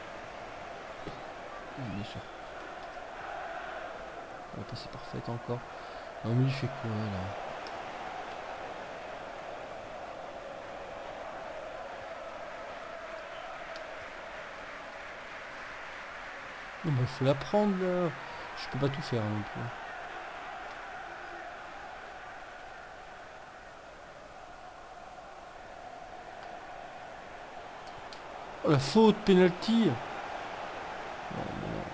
Oui, bien sûr. La passe est parfaite encore. Non mais il fait quoi là? Non mais faut la prendre là. Je peux pas tout faire non plus. Oh la faute, penalty. Non, non, non.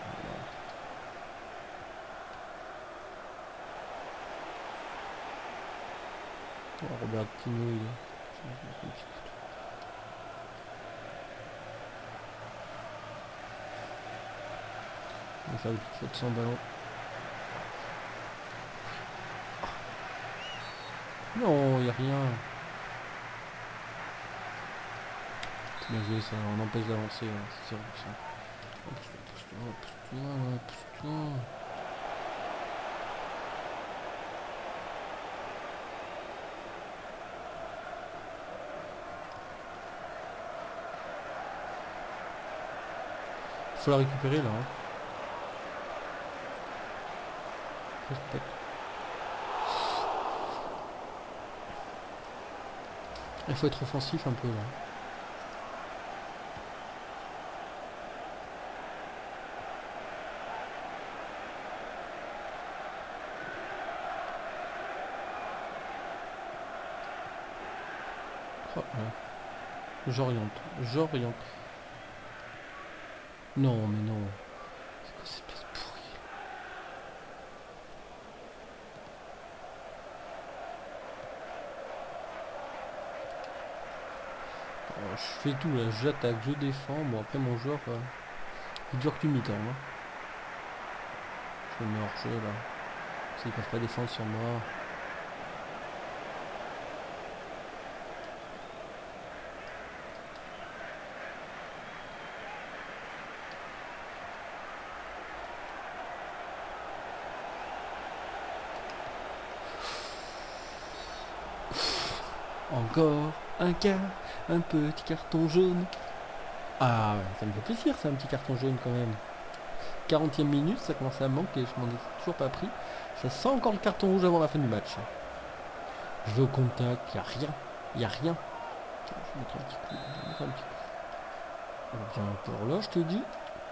Oh, Robert Pino, il est... On va faire une petite faute sans ballon. Non, il n'y a rien. C'est bien joué ça, on empêche d'avancer, hein, c'est zéro pour cent. Pousse-toi, pousse-toi, pousse-toi. Faut la récupérer là. Hein. Respect. Il faut être offensif un peu là. Oh, là. J'oriente, j'oriente. Non mais non. C'est quoi cette place pourrie? Oh, je fais tout là, j'attaque, je défends. Bon après mon joueur, euh, il dure qu'une mi-temps. Hein. Je me mets hors jeu là. Ils peuvent pas défendre sur moi. Encore un cas, un petit carton jaune. Ah ouais, ça me fait plaisir, c'est un petit carton jaune quand même. quarantième minute, ça commence à me manquer, je m'en ai toujours pas pris. Ça sent encore le carton rouge avant la fin du match. Je vais au contact, il n'y a rien. Il n'y a rien. Tiens, je vais mettre un petit coup. Je vais mettre un petit coup. On revient encore là, je te dis.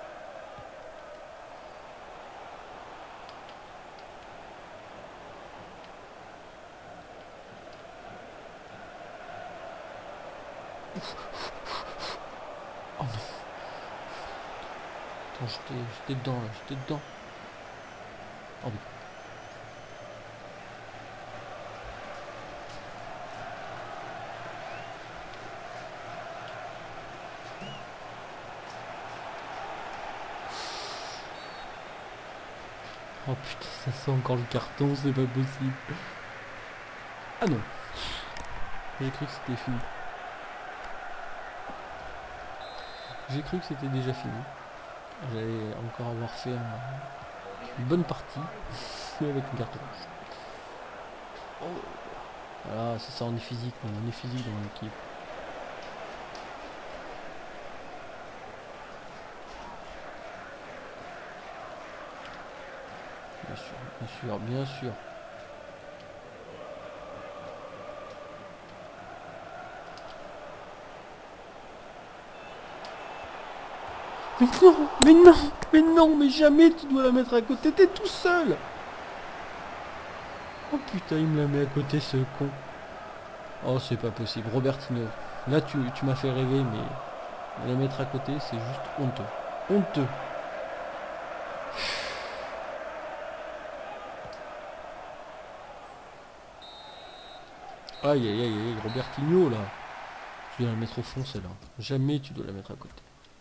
Oh non. Attends, j'étais dedans là, j'étais dedans. Oh oui. Oh putain, ça sent encore le carton, c'est pas possible. Ah non. J'ai cru que c'était fini. J'ai cru que c'était déjà fini. J'allais encore avoir fait un, une bonne partie avec une carte rouge. Oh. Voilà, c'est ça, on est physique, on est physique dans l'équipe. Bien sûr, bien sûr, bien sûr. Mais non, mais non, mais non, mais jamais tu dois la mettre à côté, t'es tout seul. Oh putain, il me la met à côté ce con. Oh, c'est pas possible, Robertinho. Là, tu, tu m'as fait rêver, mais la mettre à côté, c'est juste honteux. Honteux. Aïe, aïe, aïe, aïe, Robertinho, là. Tu dois la mettre au fond, celle-là. Jamais tu dois la mettre à côté.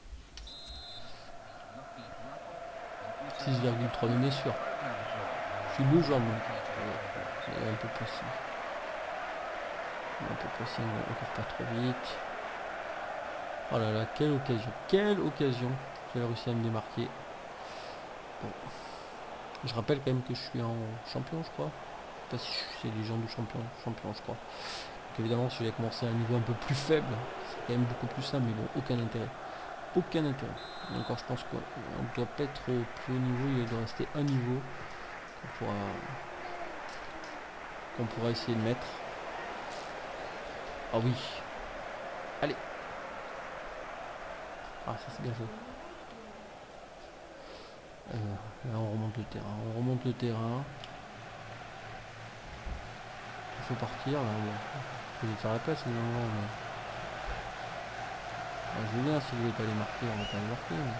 six virgule trois, mais bien sûr. Je suis le joueur, donc. Un peu possible. Un peu possible, encore pas trop vite. Oh là là, quelle occasion. Quelle occasion. J'ai réussi à me démarquer. Bon. Je rappelle quand même que je suis en champion, je crois. Je sais pas si c'est les gens du champion, champion, je crois. Donc évidemment, si j'avais commencé à un niveau un peu plus faible, c'est quand même beaucoup plus simple, mais bon, aucun intérêt. Aucun intérêt. Et encore, je pense qu'on ne doit pas être au plus haut niveau, il doit rester un niveau qu'on pourra, qu'on pourra essayer de mettre. Ah oui. Allez. Ah, ça c'est bien fait. Euh, là, on remonte le terrain. On remonte le terrain. Il faut partir. Là, bon. Je vais faire la place, évidemment. Mais... Ah, je veux bien, si vous voulez pas les marquer, on va pas les marquer. Mais...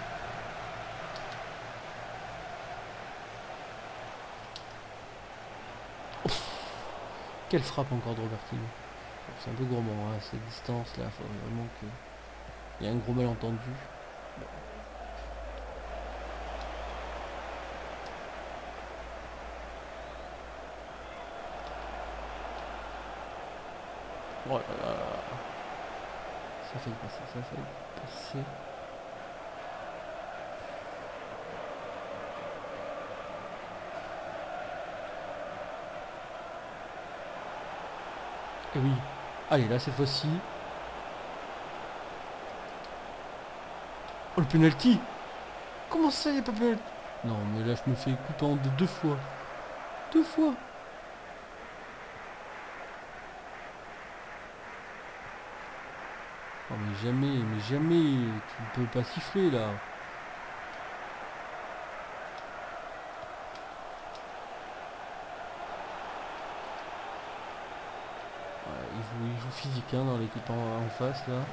Quelle frappe encore de Robertinho. C'est un peu gourmand, hein, cette distance là, il faut vraiment que... Il y a un gros malentendu. Bon. Oh là là. Ça fait passer, ça fait passer. Et oui. Allez, là cette fois-ci. Oh le penalty. Comment ça, il n'y a pas penalty? Non, mais là je me fais couper en deux, deux fois. Deux fois. Oh mais jamais, mais jamais. Tu ne peux pas siffler là. Ouais, il joue, il joue physique hein, dans l'équipe en, en face là.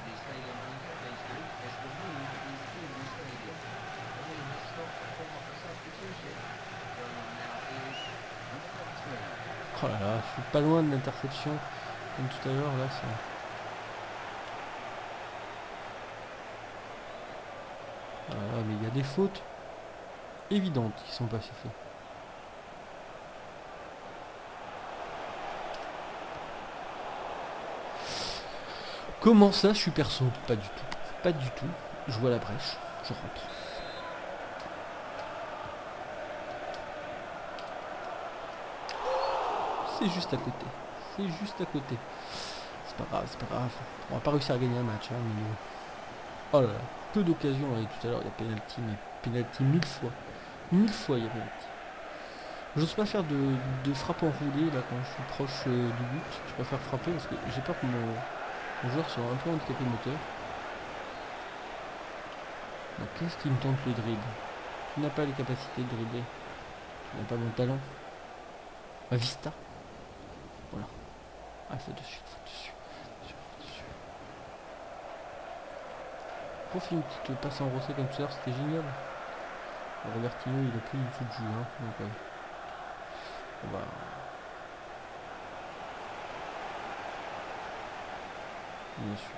Oh là là, je suis pas loin de l'interception comme tout à l'heure là. Ça... Ah, mais il y a des fautes évidentes qui sont pas sifflées. Comment ça, je suis perso? Pas du tout. Pas du tout. Je vois la brèche. Je rentre. C'est juste à côté. C'est juste à côté. C'est pas grave, c'est pas grave. On va pas réussir à gagner un match. Hein, mais... Oh là là. Peu d'occasions. Tout à l'heure, il y a penalty. Mais penalty mille fois. Mille fois, il y a penalty. J'ose pas faire de, de frappe enroulée là quand je suis proche euh, du but. Je préfère frapper parce que j'ai peur que mon, mon joueur soit un peu handicapé moteur. Donc qu'est-ce qui me tente le dribble? Tu n'as pas les capacités de dribbler. Tu n'as pas mon talent. Ma vista. Voilà. Ah, faut dessus, faut dessus. Faut dessus. Profite une petite passe en rossé comme tout à l'heure, c'était génial. Robertinho, il a plus du tout de jus. Hein, donc, ouais. On va... Bien sûr.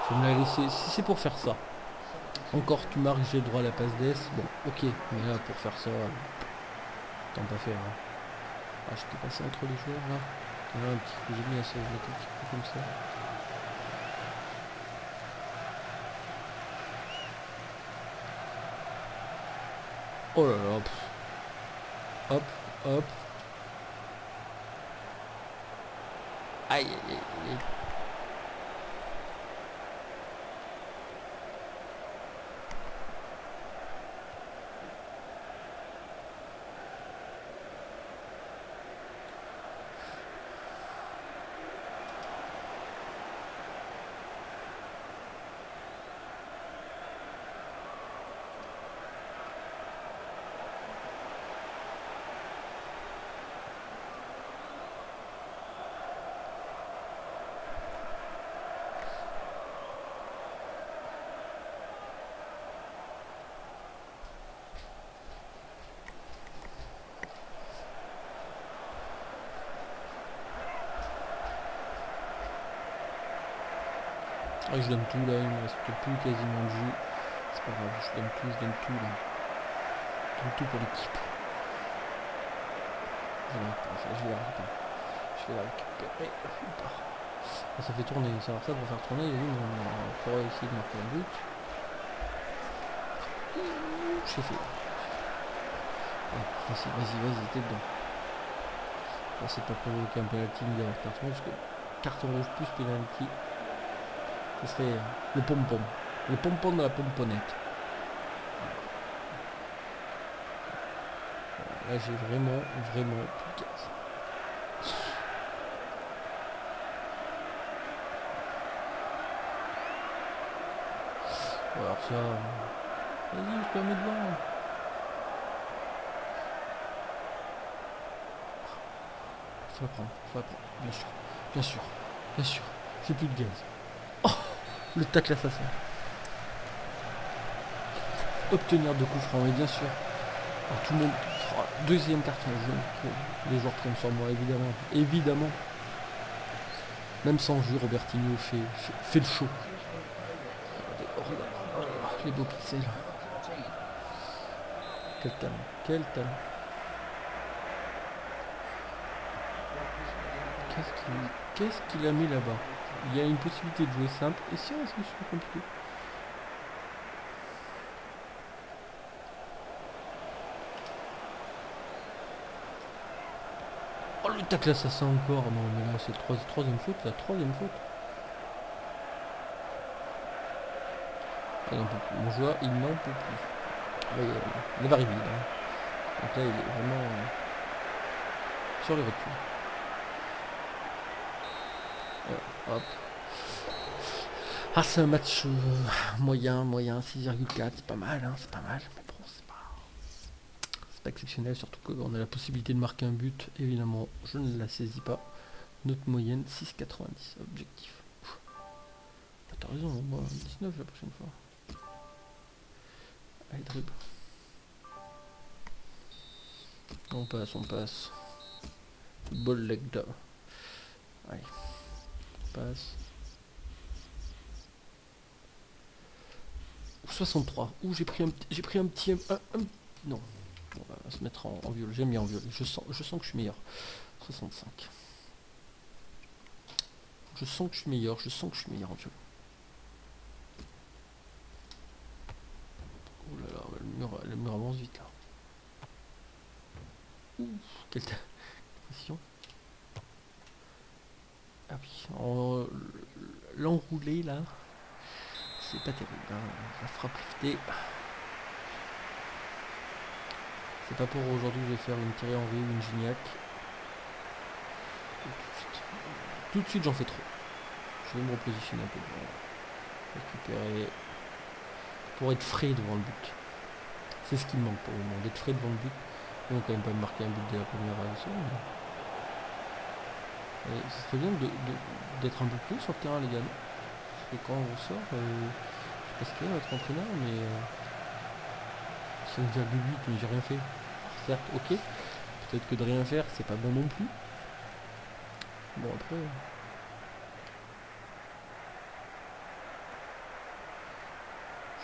Faut me la laisser. Si c'est pour faire ça. Encore tu marques, j'ai le droit à la passe d'S. Bon, ok. Mais là, pour faire ça, tant pas faire. Hein. Ah, j'étais passé entre les joueurs là. Il y en a un petit que j'ai mis à ça, je un petit peu comme ça. Oh là là. Pff. Hop, hop. Aïe, aïe, aïe, aïe. Ah, je donne tout là, il me reste plus quasiment de jus. C'est pas grave, je donne tout, je donne tout là. Je donne tout pour l'équipe. Je vais la récupérer. Je vais la récupérer. Ah, ça fait tourner, ça va ça pour faire tourner, oui, mais on pourrait essayer de marquer un but. J'ai fait. Vas-y, vas-y, vas-y, t'es dedans. Là, c'est pas provoquer un penalty ni d'avoir carton rouge, parce que carton rouge plus penalty. Ce serait le pom-pom. Le pom-pom de la pomponnette. Là j'ai vraiment, vraiment plus de gaz. Alors ça... Vas-y, je te la mets devant. Faut la prendre, faut la prendre. Bien sûr, bien sûr, bien sûr. J'ai plus de gaz. Le tacle assassin. Obtenir deux coups francs, et bien sûr. Alors, tout le monde. Oh, deuxième carton jaune. Les joueurs prennent sur moi, évidemment. Évidemment. Même sans jeu, Robertinho fait, fait, fait le show. Oh, oh, oh, les beaux pixels. Quel talent. Quel talent. Qu'est-ce qu'il qu'est-ce qu'il a mis là-bas? Il y a une possibilité de jouer simple. Et si on se sur compliqué? Oh le tacle assassin encore. Non mais là c'est la troisième, troisième faute. La troisième faute. Ah, il n'en peut plus. Mon joueur il n'en peut plus. Là, il est varibide. Hein. Donc là il est vraiment euh, sur les reculs. Ouais, hop. Ah c'est un match euh, moyen, moyen, six virgule quatre, c'est pas mal, hein, c'est pas mal, mais bon c'est pas, c'est pas exceptionnel, surtout qu'on a la possibilité de marquer un but, évidemment je ne la saisis pas. Notre moyenne six virgule quatre-vingt-dix, objectif. Ah, t'as raison, moi dix-neuf la prochaine fois. Allez dribble. On passe, on passe. Ball leg down. Allez. On passe. soixante-trois. Ouh, j'ai pris un j'ai pris un petit un, un, non. On va se mettre en, en violet. J'aime bien en violet. Je sens je sens que je suis meilleur. soixante-cinq. Je sens que je suis meilleur, je sens que je suis meilleur en violet. Oh là là, le mur, le mur avance vite là. Ouh, quelle pression. Ah oui, l'enroulé là. C'est pas terrible, hein. La frappe liftée. C'est pas pour aujourd'hui que je vais faire une Thierry Henry ou une Gignac. Tout de suite j'en fais trop. Je vais me repositionner un peu pour récupérer. Pour être frais devant le but. C'est ce qui me manque pour le moment, d'être frais devant le but. Ils vont quand même pas me marquer un but dès la première action. Mais... ce serait bien d'être un peu plus sur le terrain les gars. Parce que quand on ressort, euh, je sais pas ce qu'il y a notre entraîneur, mais euh, cinq virgule huit, mais j'ai rien fait. Alors, certes, ok. Peut-être que de rien faire, c'est pas bon non plus. Bon après.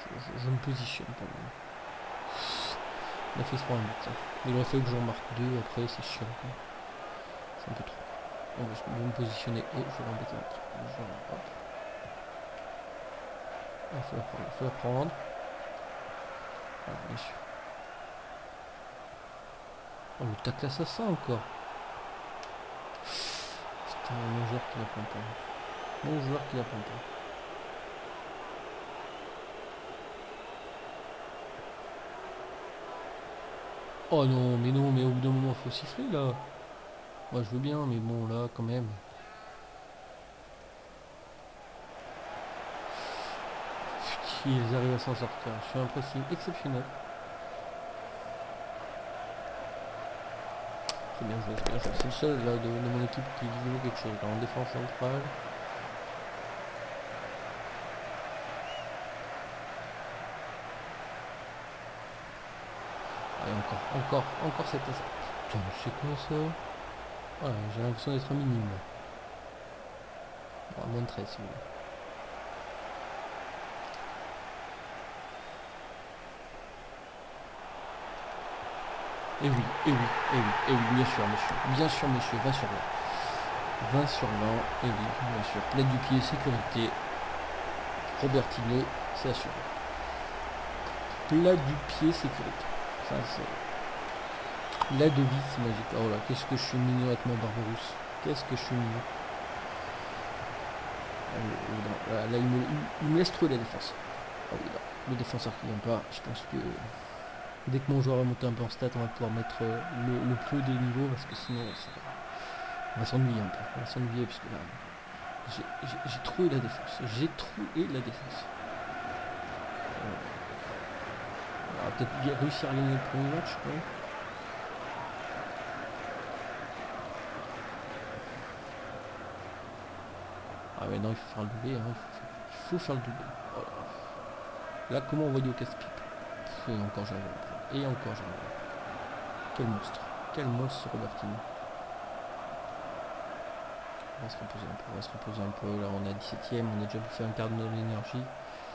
je, je me positionne pour le moment. Il a fait se prendre un but. Il aurait fallu que j'en marque deux après, c'est chiant. C'est un peu trop. Bon, je vais me positionner haut, je vais l'embêter un peu. Hop. Il faut la prendre. Il faut la prendre. Voilà, bien sûr. Oh, le tacle assassin encore. Putain, mon joueur qui la prend pas. Mon joueur qui la prend pas. Oh non, mais non, mais au bout d'un moment, faut siffler là. Moi je veux bien, mais bon là quand même. Ils arrivent à s'en sortir. Je suis un pressing exceptionnel. C'est bien joué, c'est bien joué. C'est le seul là de, de mon équipe qui joue quelque chose. Là, en défense centrale. Allez, encore, encore, encore cette attaque. Putain, c'est quoi ça? Ouais, j'ai l'impression d'être un minime. À moins de treize si vous voulez. Et oui, et oui, et oui, et oui, bien sûr, monsieur. Bien sûr, monsieur, vingt sur vingt. vingt sur vingt, et oui, bien sûr. Plaide du pied, sécurité. Robertino, c'est assuré. Plat du pied, sécurité. Ça, c'est la devise magique. Oh là, qu'est-ce que je suis mignon avec mon Barberousse. Qu'est-ce que je suis mignon. Là, là, là il, me, il, il me laisse trouver la défense. Oh oui, là, le défenseur qui vient pas, je pense que dès que mon joueur va monter un peu en stat, on va pouvoir mettre le, le plus haut des niveaux parce que sinon ça, on va s'ennuyer un peu. On va s'ennuyer puisque là, j'ai trouvé la défense. J'ai trouvé la défense. On va peut-être réussir à gagner le premier match. Ouais. Ah mais non, il faut faire le doublé. Hein. Il, faut, il faut faire le doublé. Voilà. Là, comment on voit au casse-pipe. Et encore j'arrive à le prendre. Et encore j'arrive à le prendre. Quel monstre. Quel monstre ce Robertino. On va se reposer un peu. On va se reposer un peu. Là, on est à dix-septième. On a déjà fait un quart de l'énergie.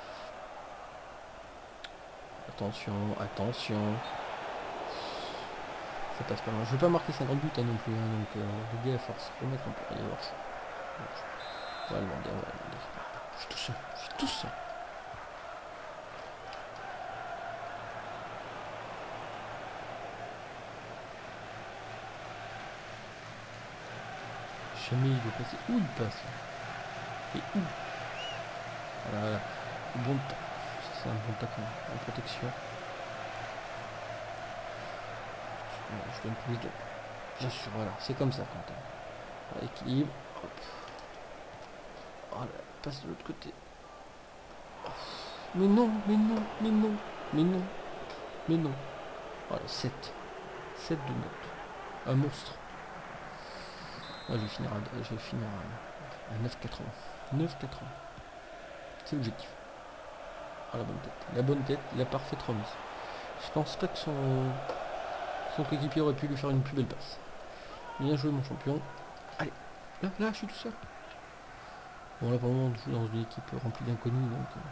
Attention, attention. Ça passe pas mal. Je veux pas marquer cinquante buts hein, non plus. Hein, donc, euh, les gars, il faut se remettre un peu. Allez voir ça. On va demander, on va demander. Je suis tout seul. Je suis tout seul. Jamais il veut passer. Où il passe? Et où? Voilà, voilà. Bon temps. C'est un bon tacle en protection. Je donne plus de. Bien sûr, voilà. C'est comme ça quand on. Voilà, équilibre. Hop. Voilà, passe de l'autre côté. Oh. Mais non, mais non, mais non, mais non, mais non. Voilà, sept. sept de note. Un monstre. Ouais, je vais finir à, je vais finir à, à neuf virgule quatre-vingts. neuf virgule quatre-vingts. C'est l'objectif. Ah, la bonne tête. La bonne tête, la parfaite remise. Je pense pas que son, son coéquipier aurait pu lui faire une plus belle passe. Bien joué mon champion. Allez, là, là, je suis tout seul. Bon, là, pour le moment, on joue dans une équipe remplie d'inconnus, donc... Euh...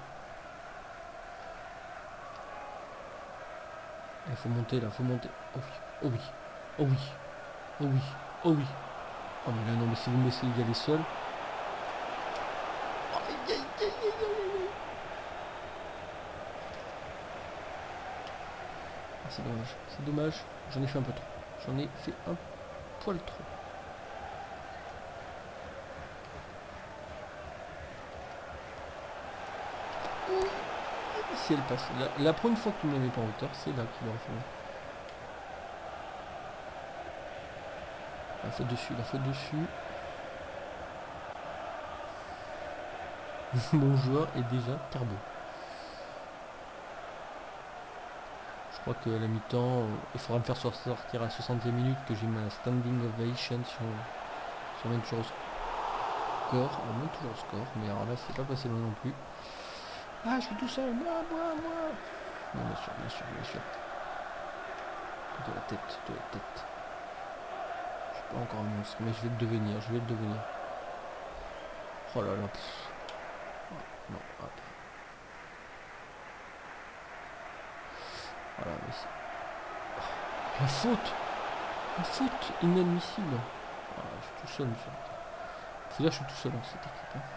Il faut monter, là, faut monter. Oh oui, oh oui, oh oui, oh oui, oh oui. Oh mais là, non, mais si vous me laissez y aller seul... Oh, aïe, aïe, aïe, aïe, aïe. Ah, c'est dommage, c'est dommage. J'en ai fait un peu trop. J'en ai fait un poil trop. Si elle passe. La, la première fois qu'il ne me met pas en hauteur, c'est là qu'il aurait fait. La faute dessus, la faute dessus. Mon joueur est déjà carbo. Je crois que la mi-temps, il faudra me faire sortir à la soixantième minute que j'ai ma standing ovation sur, sur même toujours au score. On monte toujours au score, mais alors là c'est pas passé loin non plus. Ah, je suis tout seul, moi, moi, moi. Non, bien sûr, bien sûr, bien sûr. De la tête, de la tête. Je suis pas encore un monstre, mais je vais le devenir, je vais le devenir. Oh là là. Pff. Non, hop. Voilà, mais c'est... Oh, la faute. La faute inadmissible. Voilà, je suis tout seul, monsieur. C'est là, je suis tout seul dans cette équipe. Hein.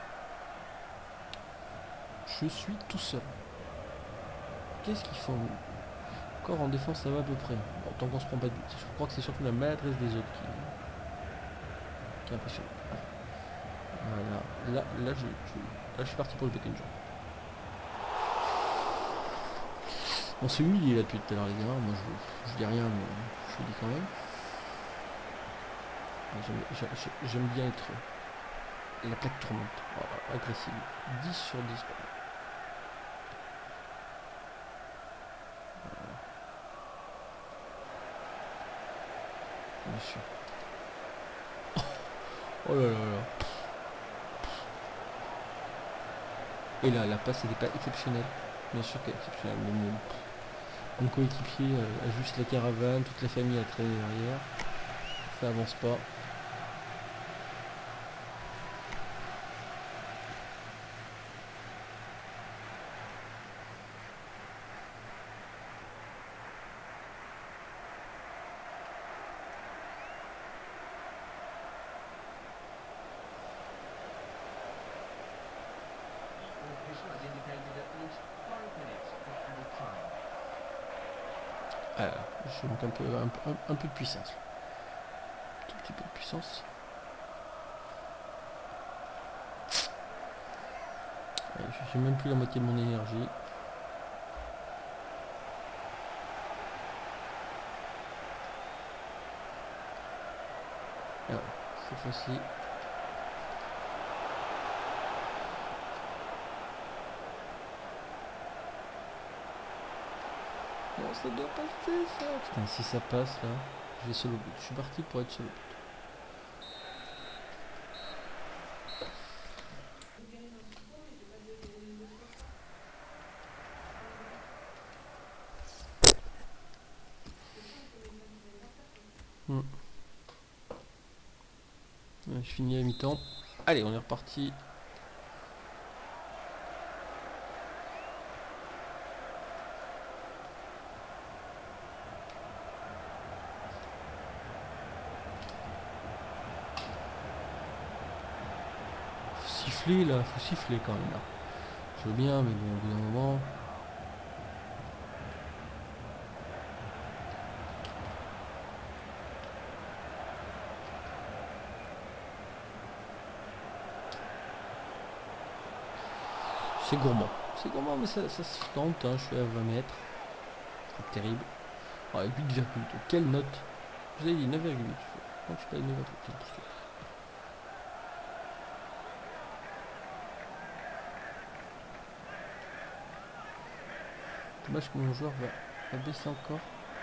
Je suis tout seul. Qu'est-ce qu'ils font? Encore en défense, ça va à peu près. Bon, tant qu'on se prend pas de but. Je crois que c'est surtout la maladresse des autres qui, qui est impressionnante. Voilà. Là, là, je, je, là, je suis parti pour le péter une jambe. On s'est humilié là depuis tout à l'heure, les gars. Moi, je, je dis rien, mais je le dis quand même. J'aime bien être la plaque tournante. Voilà, agressive. dix sur dix. Voilà. Bien sûr. Oh là là là. Et là, la passe n'était pas exceptionnelle. Bien sûr qu'elle est exceptionnelle. Mais mon, mon coéquipier euh, ajuste la caravane, toute la famille a traîné derrière. Ça avance pas. Ah, je manque un peu, un, un, un peu de puissance. Un tout petit peu de puissance. J'ai même plus la moitié de mon énergie. Ah, cette fois-ci. Non, ça doit passer ça. Putain, si ça passe là, je vais seul au but. Je suis parti pour être seul au but. Hmm. Je finis à mi-temps. Allez, on est reparti. Faut siffler là, faut siffler quand même là. Je veux bien, mais bon, au bout d'un moment. C'est gourmand. C'est gourmand, mais ça, ça se tente. Hein. Je suis à vingt mètres. C'est terrible. Ah, huit virgule deux. Quelle note? Vous avez dit neuf virgule huit. Je crois que je suis pas neuf virgule huit. Dommage que mon joueur va, va baisser encore.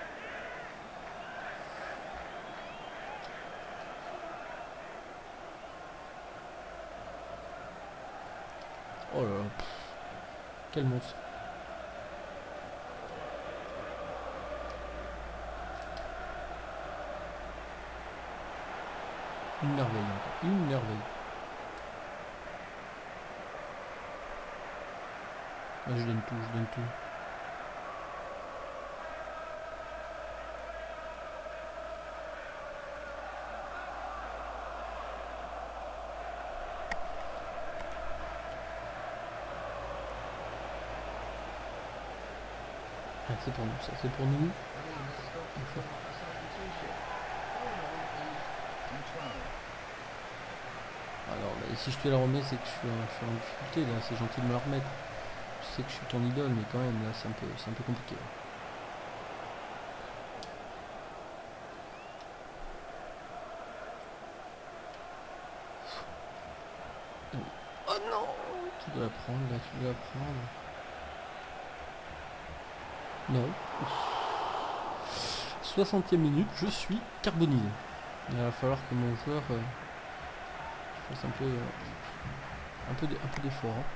Oh là là. Pff, quel monstre. Une merveille encore. Une merveille. Là, je donne tout, je donne tout. Ah, c'est pour nous, ça, c'est pour nous. Alors, bah, si je te la remets, c'est que je suis, je suis en difficulté, là, c'est gentil de me la remettre. Je sais que je suis ton idole, mais quand même, là, c'est un peu, c'est un peu compliqué. Oh non! Tu dois la prendre, là, tu dois la prendre. Non. soixantième minute, je suis carbonisé. Il va falloir que mon joueur euh, fasse un peu, euh, un peu, un peu d'effort. Hein.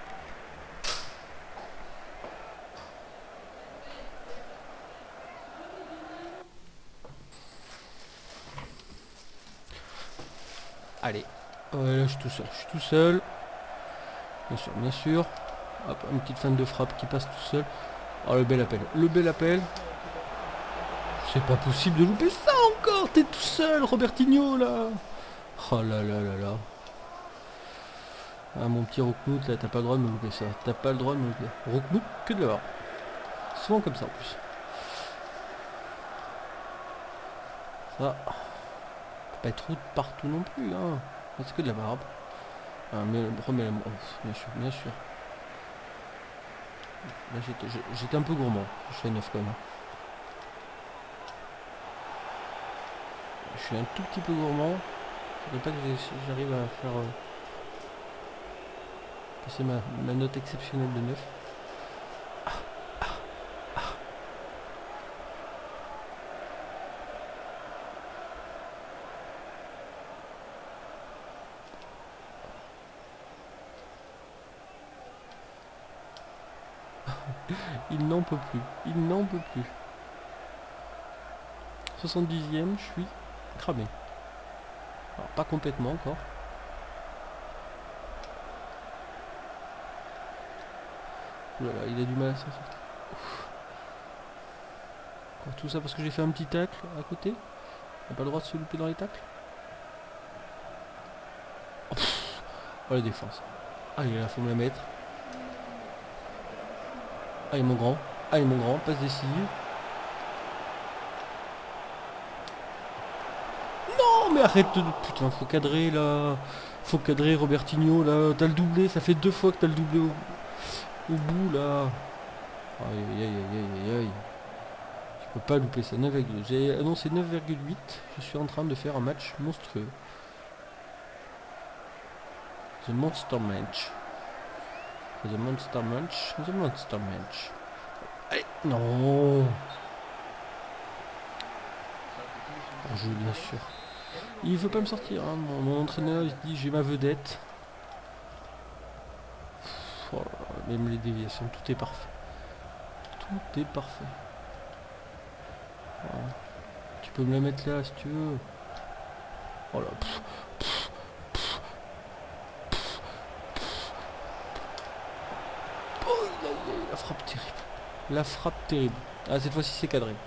Allez, ouais, là, je suis tout seul. Je suis tout seul. Bien sûr, bien sûr. Hop, une petite fin de frappe qui passe tout seul. Oh, le bel appel. Le bel appel. C'est pas possible de louper ça encore. T'es tout seul, Robertinho, là. Oh là là là là. Ah, mon petit Rouknout, là, t'as pas le droit de me louper ça. T'as pas le droit de me louper. Rouknout, que de l'avoir. Souvent comme ça, en plus. Ça. Faut pas être route partout non plus, hein. C'est que de la barbe. Ah, mais remets la... Oh, bien sûr, bien sûr. Là, j'étais un peu gourmand. Je fais neuf quand même. Je suis un tout petit peu gourmand. Je ne pas que j'arrive à faire euh, passer ma, ma note exceptionnelle de neuf. Ah, ah, ah. Il n'en peut plus. Il n'en peut plus. soixante-dixième, je suis cramé. Alors, pas complètement encore. Voilà, il a du mal à s'en sortir. Tout ça parce que j'ai fait un petit tacle à côté. On n'a pas le droit de se louper dans les tacles. Oh, oh la défense. Ah, il là, faut me la mettre. Allez mon grand. Allez mon grand, passe décisive. Non mais arrête de... Putain, faut cadrer là. Faut cadrer Robertinho là. T'as le doublé, ça fait deux fois que t'as le doublé au... au bout là. Aïe aïe aïe aïe aïe aïe. Je peux pas louper ça. neuf virgule deux. J'ai annoncé neuf virgule huit. Je suis en train de faire un match monstrueux. The Monster Match. The Monster Match. The Monster Match. Allez, non. On joue bien sûr. Il veut pas me sortir. Hein. Mon, mon entraîneur il dit j'ai ma vedette. Oh, même les déviations, tout est parfait. Tout est parfait. Voilà. Tu peux me la mettre là si tu veux. Oh là. Pff, pff, pff, pff, pff. Oh, il a, il a, la frappe terrible. La frappe terrible. Ah, cette fois-ci c'est cadré.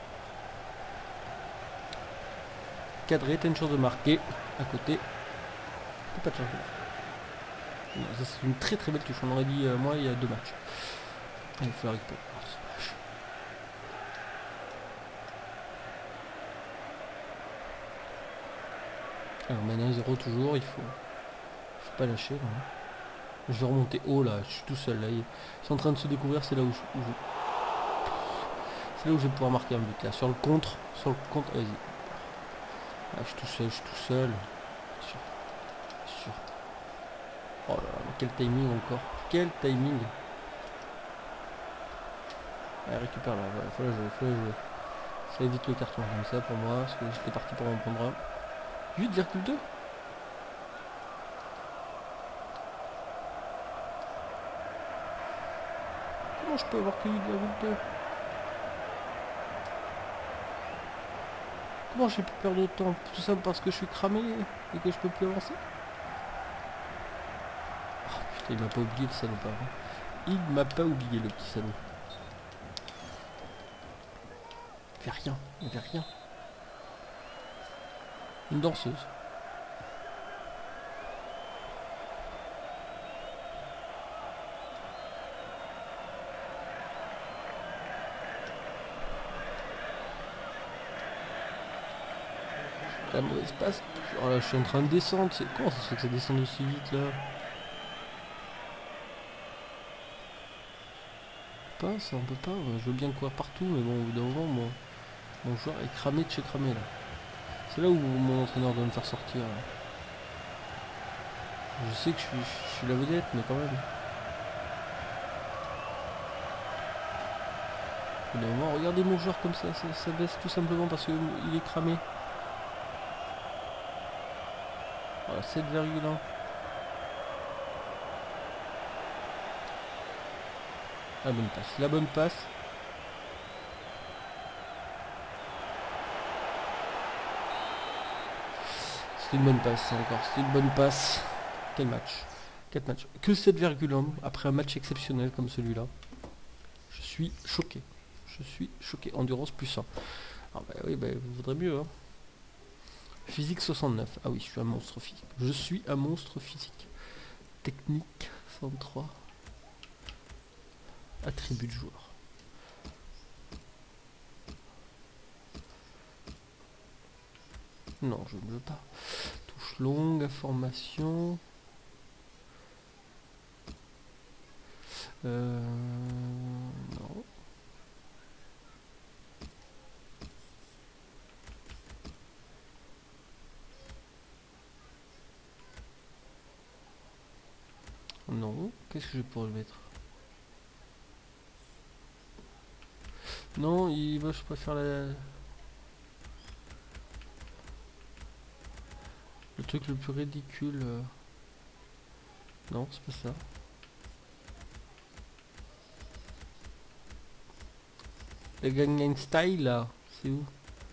Cadré, t'as une chance de marquer. À côté. T'as pas de chance de marquer. Ça c'est une très très belle touche. On aurait dit euh, moi il y a deux matchs. Il faut la récupérer. Alors maintenant un zéro toujours, il faut, faut pas lâcher là. Je vais remonter haut là, je suis tout seul là. Ils sont en train de se découvrir, c'est là où je, où je... c'est là où je vais pouvoir marquer un but là. Sur le contre, sur le contre, vas-y. Ah, je suis tout seul, je suis tout seul. Sûr. Sûr. Oh là là, mais quel timing encore. Quel timing. Allez, récupère là, voilà, faut la jouer, faut la jouer. Ça évite le carton comme ça pour moi, parce que j'étais parti pour en prendre un. huit virgule deux. Comment je peux avoir que huit virgule deux? Comment j'ai pu perdre autant? Tout ça parce que je suis cramé et que je peux plus avancer? Oh putain, il m'a pas oublié le salopard. Il m'a pas oublié le petit salaud. Il n'y avait rien, il n'y avait rien. Une danseuse. La mauvaise passe. Oh là, je suis en train de descendre. C'est comment ça se fait que ça descende aussi vite là? Pas ça, on peut pas. Je veux bien courir partout, mais bon, au bout d'un moment, mon, mon joueur est cramé de chez cramé là. C'est là où mon entraîneur doit me faire sortir. Là. Je sais que je suis, je suis la vedette, mais quand même. Au bout d'un moment, regardez mon joueur comme ça, ça, ça baisse tout simplement parce qu'il est cramé. Voilà, sept virgule un. La bonne passe, la bonne passe. C'était une bonne passe encore, c'était une bonne passe. Quel match? quatre matchs. Que sept virgule un après un match exceptionnel comme celui-là. Je suis choqué. Je suis choqué. Endurance plus un. Ah bah oui, bah vous voudrez mieux, hein. Physique soixante-neuf. Ah oui, je suis un monstre physique. Je suis un monstre physique. Technique soixante-trois. Attribut de joueur. Non, je ne veux pas. Touche longue, information. Euh... Non. Non. Qu'est-ce que je pourrais le mettre? Non, il va, je préfère la... Le truc le plus ridicule. euh. Non, c'est pas ça. Le Gangnam Style là, c'est où?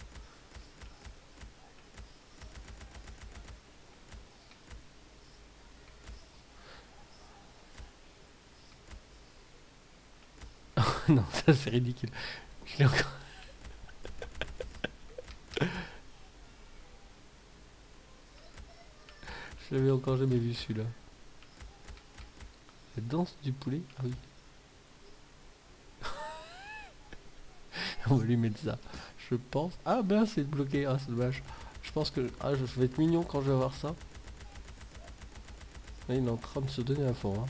Non, ça c'est ridicule. Je l'ai encore. Je l'avais encore jamais vu celui-là. La danse du poulet? Ah oui. On va lui mettre ça. Je pense. Ah ben c'est bloqué. Ah c'est dommage. Je pense que ah, je vais être mignon quand je vais voir ça. Là, il est en train de se donner à fond. Hein.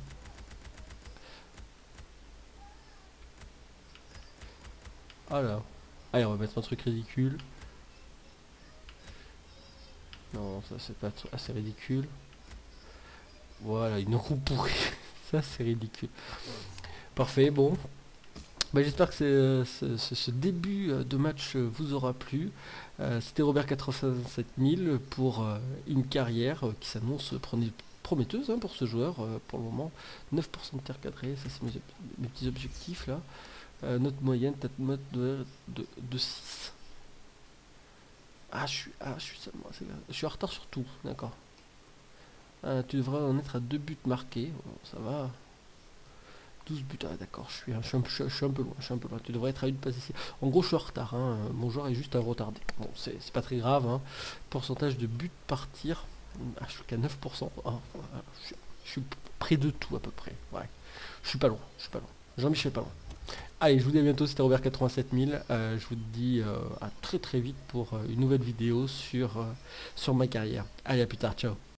Ah là. Allez, on va mettre un truc ridicule. Non, ça c'est pas assez ridicule. Voilà, une roue pourrie. Ça c'est ridicule. Parfait, bon. Bah, j'espère que ce, ce, ce début de match vous aura plu. Euh, C'était Robert quatre-vingt-sept mille pour euh, une carrière euh, qui s'annonce prometteuse hein, pour ce joueur euh, pour le moment. neuf pour cent de terre cadrée, ça c'est mes, mes petits objectifs là. Euh, note moyenne, note de, de, de six. Ah je suis ah, je suis, je suis en retard sur tout, d'accord. Ah, tu devrais en être à deux buts marqués, bon, ça va. douze buts, ah d'accord, je suis, je, suis un, je, je suis un peu loin, je suis un peu loin, tu devrais être à une passe ici. En gros je suis en retard, hein. Mon joueur est juste un retardé. Bon c'est pas très grave, hein. Pourcentage de buts par tir, ah, je suis qu'à neuf pour cent, ah, je, je suis près de tout à peu près, ouais. Je suis pas loin, je suis pas loin, Jean-Michel pas loin. Allez, je vous dis à bientôt, c'était Robert quatre-vingt-sept mille, euh, je vous dis euh, à très très vite pour euh, une nouvelle vidéo sur, euh, sur ma carrière. Allez, à plus tard, ciao.